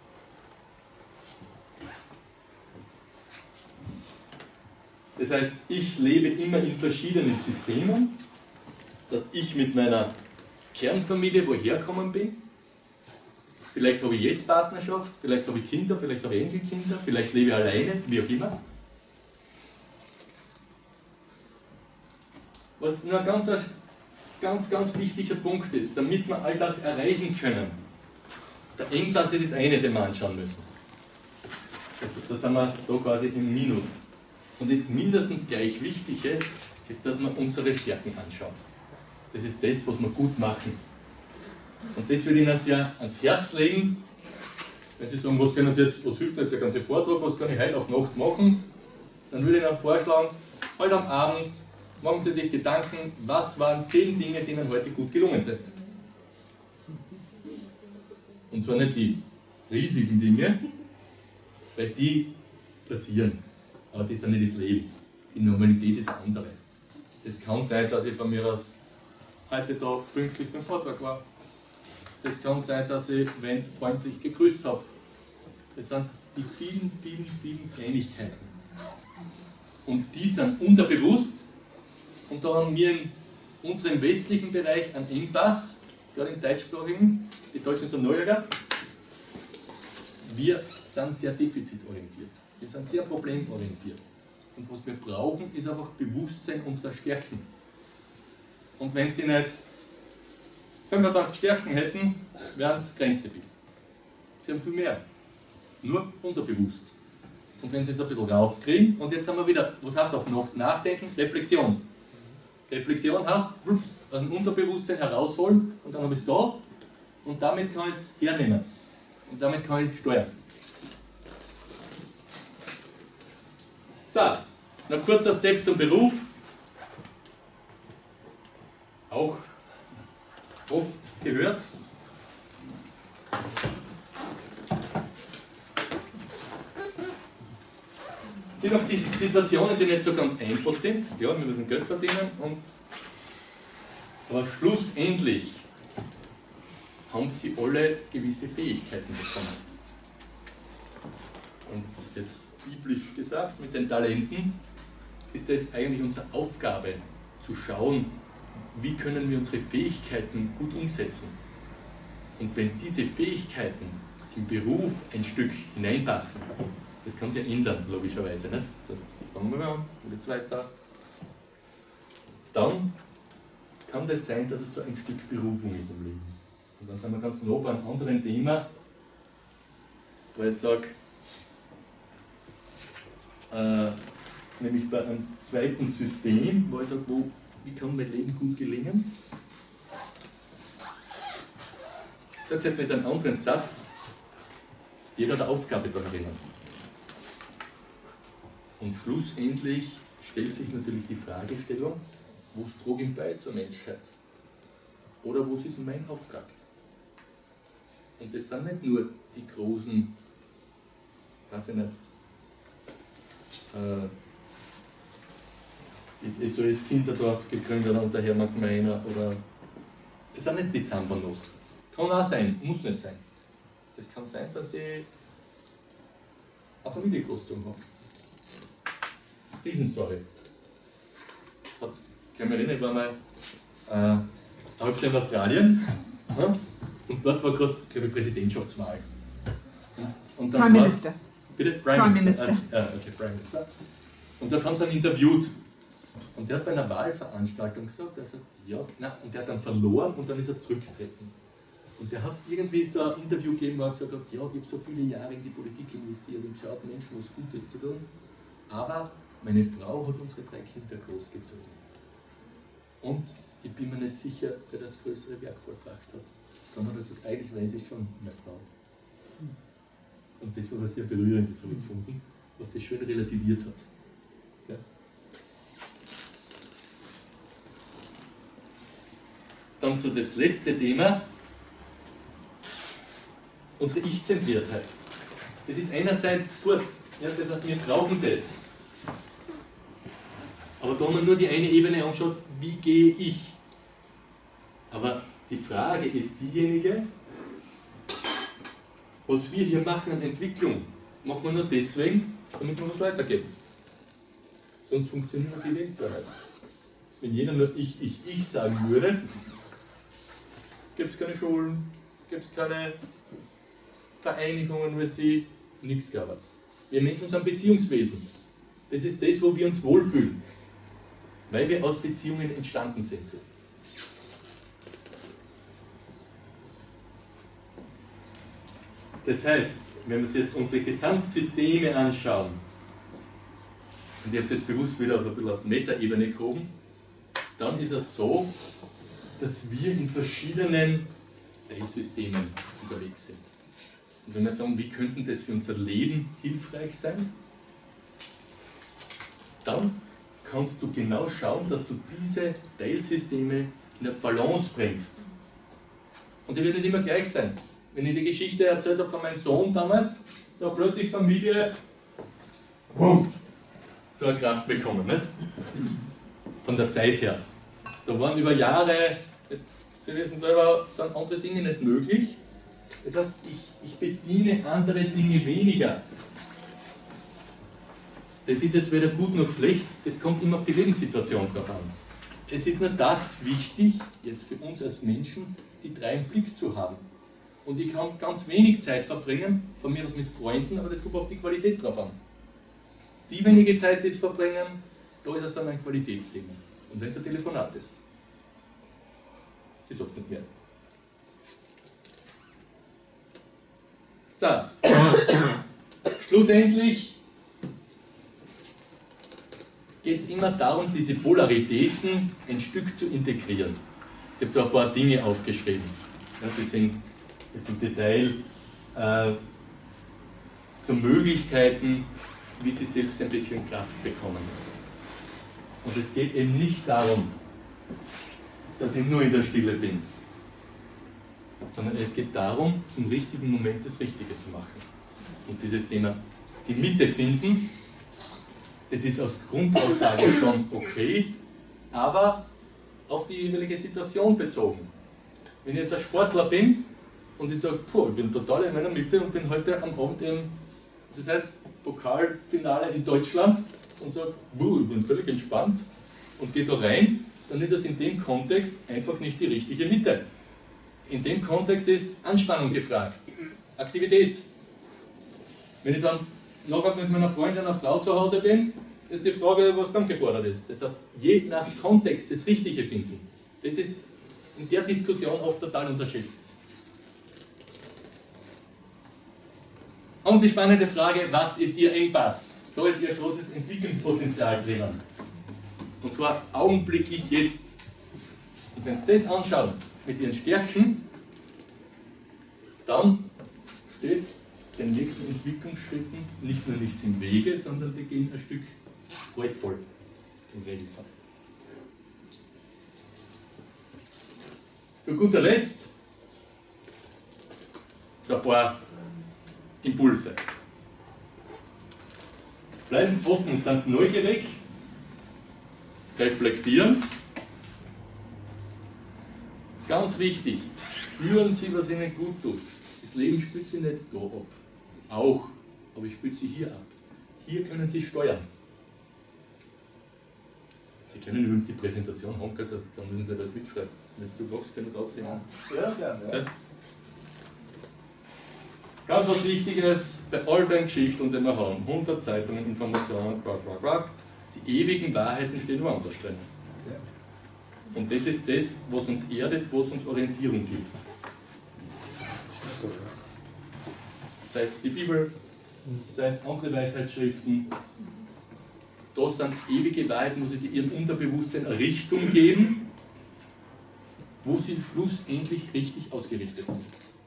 Das heißt, ich lebe immer in verschiedenen Systemen, dass ich mit meiner Kernfamilie woher gekommen bin. Vielleicht habe ich jetzt Partnerschaft, vielleicht habe ich Kinder, vielleicht habe ich Enkelkinder, vielleicht lebe ich alleine, wie auch immer. Was ein ganz, ganz, ganz wichtiger Punkt ist, damit wir all das erreichen können. Der Engpass ist das eine, den wir anschauen müssen. Also, da sind wir da quasi im Minus. Und das mindestens gleich Wichtige ist, dass wir unsere Stärken anschauen. Das ist das, was wir gut machen. Und das will ich Ihnen sehr ans Herz legen. Wenn Sie sagen, was, können Sie jetzt, was hilft jetzt der ganze Vortrag, was kann ich heute auf Nacht machen, dann würde ich Ihnen vorschlagen, heute am Abend machen Sie sich Gedanken, was waren zehn Dinge, die Ihnen heute gut gelungen sind. Und zwar nicht die riesigen Dinge, weil die passieren. Aber das ist ja nicht das Leben. Die Normalität ist eine andere. Das kann sein, dass ich von mir aus heute da pünktlich beim Vortrag war. Das kann sein, dass ich wen freundlich gegrüßt habe. Das sind die vielen, vielen, vielen Kleinigkeiten. Und die sind unterbewusst. Und da haben wir in unserem westlichen Bereich einen Engpass, gerade im deutschsprachigen, die Deutschen sind Neujahr. wir sind sehr defizitorientiert. Wir sind sehr problemorientiert. Und was wir brauchen, ist einfach Bewusstsein unserer Stärken. Und wenn sie nicht fünfundzwanzig Stärken hätten, wären es grenzdebil. Sie haben viel mehr. Nur unterbewusst. Und wenn sie es ein bisschen raufkriegen, und jetzt haben wir wieder, was heißt auf Nacht nachdenken? Reflexion. Reflexion heißt, ups, aus dem Unterbewusstsein herausholen und dann habe ich es da und damit kann ich es hernehmen. Und damit kann ich steuern. So, noch kurzer Step zum Beruf. Auch oft gehört. Es sind auch die Situationen, die nicht so ganz einfach sind. Ja, wir müssen Geld verdienen, und aber schlussendlich haben sie alle gewisse Fähigkeiten bekommen. Und jetzt biblisch gesagt, mit den Talenten ist es eigentlich unsere Aufgabe zu schauen, wie können wir unsere Fähigkeiten gut umsetzen. Und wenn diese Fähigkeiten im Beruf ein Stück hineinpassen, das kann sich ja ändern, logischerweise, nicht? Das fangen wir mal an, und jetzt weiter. Dann kann das sein, dass es so ein Stück Berufung ist im Leben. Und dann sind wir ganz nah bei einem anderen Thema, wo ich sage, äh, nämlich bei einem zweiten System, wo ich sage, wo, wie kann mein Leben gut gelingen? Ich sage es jetzt mit einem anderen Satz, jeder hat eine Aufgabe da drinnen. Und schlussendlich stellt sich natürlich die Fragestellung, wo trage ich bei zur Menschheit? Oder wo ist mein Auftrag? Und das sind nicht nur die großen, weiß ich nicht, äh, das S O S Kinderdorf gegründet und der Hermann Gmeiner, oder das sind nicht die Zampernuss. Kann auch sein, muss nicht sein. Das kann sein, dass ich eine Familie großgezogen habe. Riesenstory. Hat, ich kann mich erinnern, ich war mal äh, ein halbes Jahr in Australien, ja, und dort war gerade, glaube ich, Präsidentschaftswahl. Und, und dann Prime war, Minister. Bitte? Prime, Prime Minister. Minister. Ah, okay, Prime Minister. Und dort haben sie ihn interviewt. Und der hat bei einer Wahlveranstaltung gesagt, er hat gesagt, ja, nein, und der hat dann verloren und dann ist er zurückgetreten. Und der hat irgendwie so ein Interview gegeben, wo er gesagt hat, ja, ich habe so viele Jahre in die Politik investiert und geschaut, Menschen was Gutes zu tun. Aber meine Frau hat unsere drei Kinder großgezogen. Und ich bin mir nicht sicher, wer das größere Werk vollbracht hat. Dann hat er gesagt, eigentlich weiß ich schon, meine Frau. Und das war was sehr Berührendes, habe ich gefunden, was das schön relativiert hat. Ja? Dann so das letzte Thema, unsere Ich-Zentriertheit. Das ist einerseits gut, ja, das heißt, wir brauchen das. Aber da haben wir nur die eine Ebene angeschaut, wie gehe ich? Aber die Frage ist diejenige, was wir hier machen an Entwicklung, machen wir nur deswegen, damit wir was weitergeben. Sonst funktioniert die Welt gar nicht. Wenn jeder nur ich, ich, ich sagen würde, gäbe es keine Schulen, gäbe es keine Vereinigungen, wie sie, nichts gar was. Wir Menschen sind Beziehungswesen. Das ist das, wo wir uns wohlfühlen. Weil wir aus Beziehungen entstanden sind. Das heißt, wenn wir uns jetzt unsere Gesamtsysteme anschauen, und ich habe es jetzt bewusst wieder auf ein bisschen auf Metaebene gehoben, dann ist es so, dass wir in verschiedenen Teilsystemen unterwegs sind. Und wenn wir jetzt sagen, wie könnten das für unser Leben hilfreich sein, dann kannst du genau schauen, dass du diese Teilsysteme in eine Balance bringst. Und die wird nicht immer gleich sein. Wenn ich die Geschichte erzählt habe von meinem Sohn damals, da hat plötzlich Familie so eine Kraft bekommen, nicht? Von der Zeit her. Da waren über Jahre, Sie wissen selber, sind andere Dinge nicht möglich. Das heißt, ich, ich bediene andere Dinge weniger. Das ist jetzt weder gut noch schlecht, es kommt immer auf die Lebenssituation drauf an. Es ist nur das wichtig, jetzt für uns als Menschen, die drei im Blick zu haben. Und ich kann ganz wenig Zeit verbringen, von mir aus mit Freunden, aber das kommt auf die Qualität drauf an. Die wenige Zeit, die sie verbringen, da ist es dann ein Qualitätsthema. Und wenn es ein Telefonat ist, ist oft nicht mehr. So, schlussendlich geht es immer darum, diese Polaritäten ein Stück zu integrieren. Ich habe da ein paar Dinge aufgeschrieben. Ja, die sind jetzt im Detail äh, zu Möglichkeiten, wie sie selbst ein bisschen Kraft bekommen. Und es geht eben nicht darum, dass ich nur in der Stille bin, sondern es geht darum, im richtigen Moment das Richtige zu machen. Und dieses Thema, die Mitte finden, das ist aus Grundaussage schon okay, aber auf die jeweilige Situation bezogen. Wenn ich jetzt ein Sportler bin und ich sage, puh, ich bin total in meiner Mitte und bin heute am Abend im das heißt, Pokalfinale in Deutschland und sage, puh, ich bin völlig entspannt und gehe da rein, dann ist es in dem Kontext einfach nicht die richtige Mitte. In dem Kontext ist Anspannung gefragt, Aktivität. Wenn ich dann nachher mit meiner Freundin, einer Frau zu Hause bin, ist die Frage, was dann gefordert ist. Das heißt, je nach Kontext das Richtige finden. Das ist in der Diskussion oft total unterschätzt. Und die spannende Frage, was ist Ihr Engpass? Da ist Ihr großes Entwicklungspotenzial drinnen. Und zwar augenblicklich jetzt. Und wenn Sie das anschauen mit Ihren Stärken, dann steht den nächsten Entwicklungsschritten nicht nur nichts im Wege, sondern die gehen ein Stück freudvoll im Regelfall. Zu guter Letzt so ein paar Impulse. Bleiben Sie offen, seien Sie neugierig, reflektieren Sie. Ganz wichtig, spüren Sie, was Ihnen gut tut. Das Leben spürt Sie nicht da ab. Auch, aber ich spüre Sie hier ab. Hier können Sie steuern. Sie können übrigens die Präsentation haben, dann müssen Sie das mitschreiben. Wenn du magst, können Sie es aussehen. Ja, gerne. Ja. Ganz was Wichtiges bei all den Geschichten, die wir haben, hundert Zeitungen, Informationen, quack, quack, quack, die ewigen Wahrheiten stehen woanders drin. Und das ist das, was uns erdet, was uns Orientierung gibt. Sei es die Bibel, sei es andere Weisheitsschriften, da sind ewige Wahrheiten, wo sie ihrem Unterbewusstsein eine Richtung geben, wo sie schlussendlich richtig ausgerichtet sind.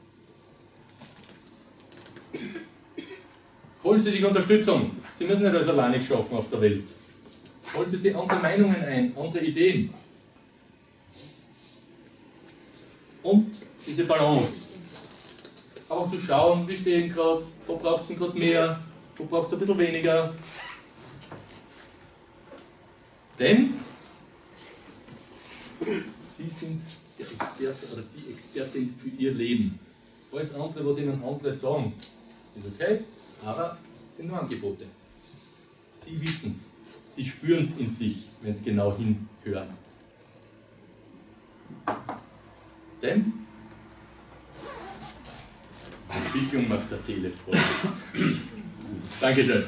Holen Sie sich Unterstützung. Sie müssen nicht alles alleine schaffen auf der Welt. Holen Sie sich andere Meinungen ein, andere Ideen. Und diese Balance. Auch zu schauen, wie stehen gerade, wo braucht es denn gerade mehr, wo braucht es ein bisschen weniger. Denn Sie sind der Experte oder die Expertin für Ihr Leben. Alles andere, was Ihnen andere sagen, ist okay, aber es sind nur Angebote. Sie wissen es, Sie spüren es in sich, wenn Sie genau hinhören. Denn Entwicklung macht der Seele Freude. Dankeschön.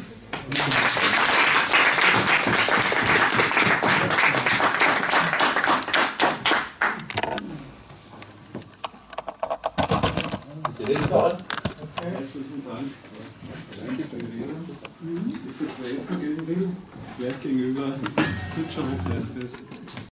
Herzlichen Dank. Danke für die Rede. Wie zu essen gehen will, gleich gegenüber Kutscherhof heißt es.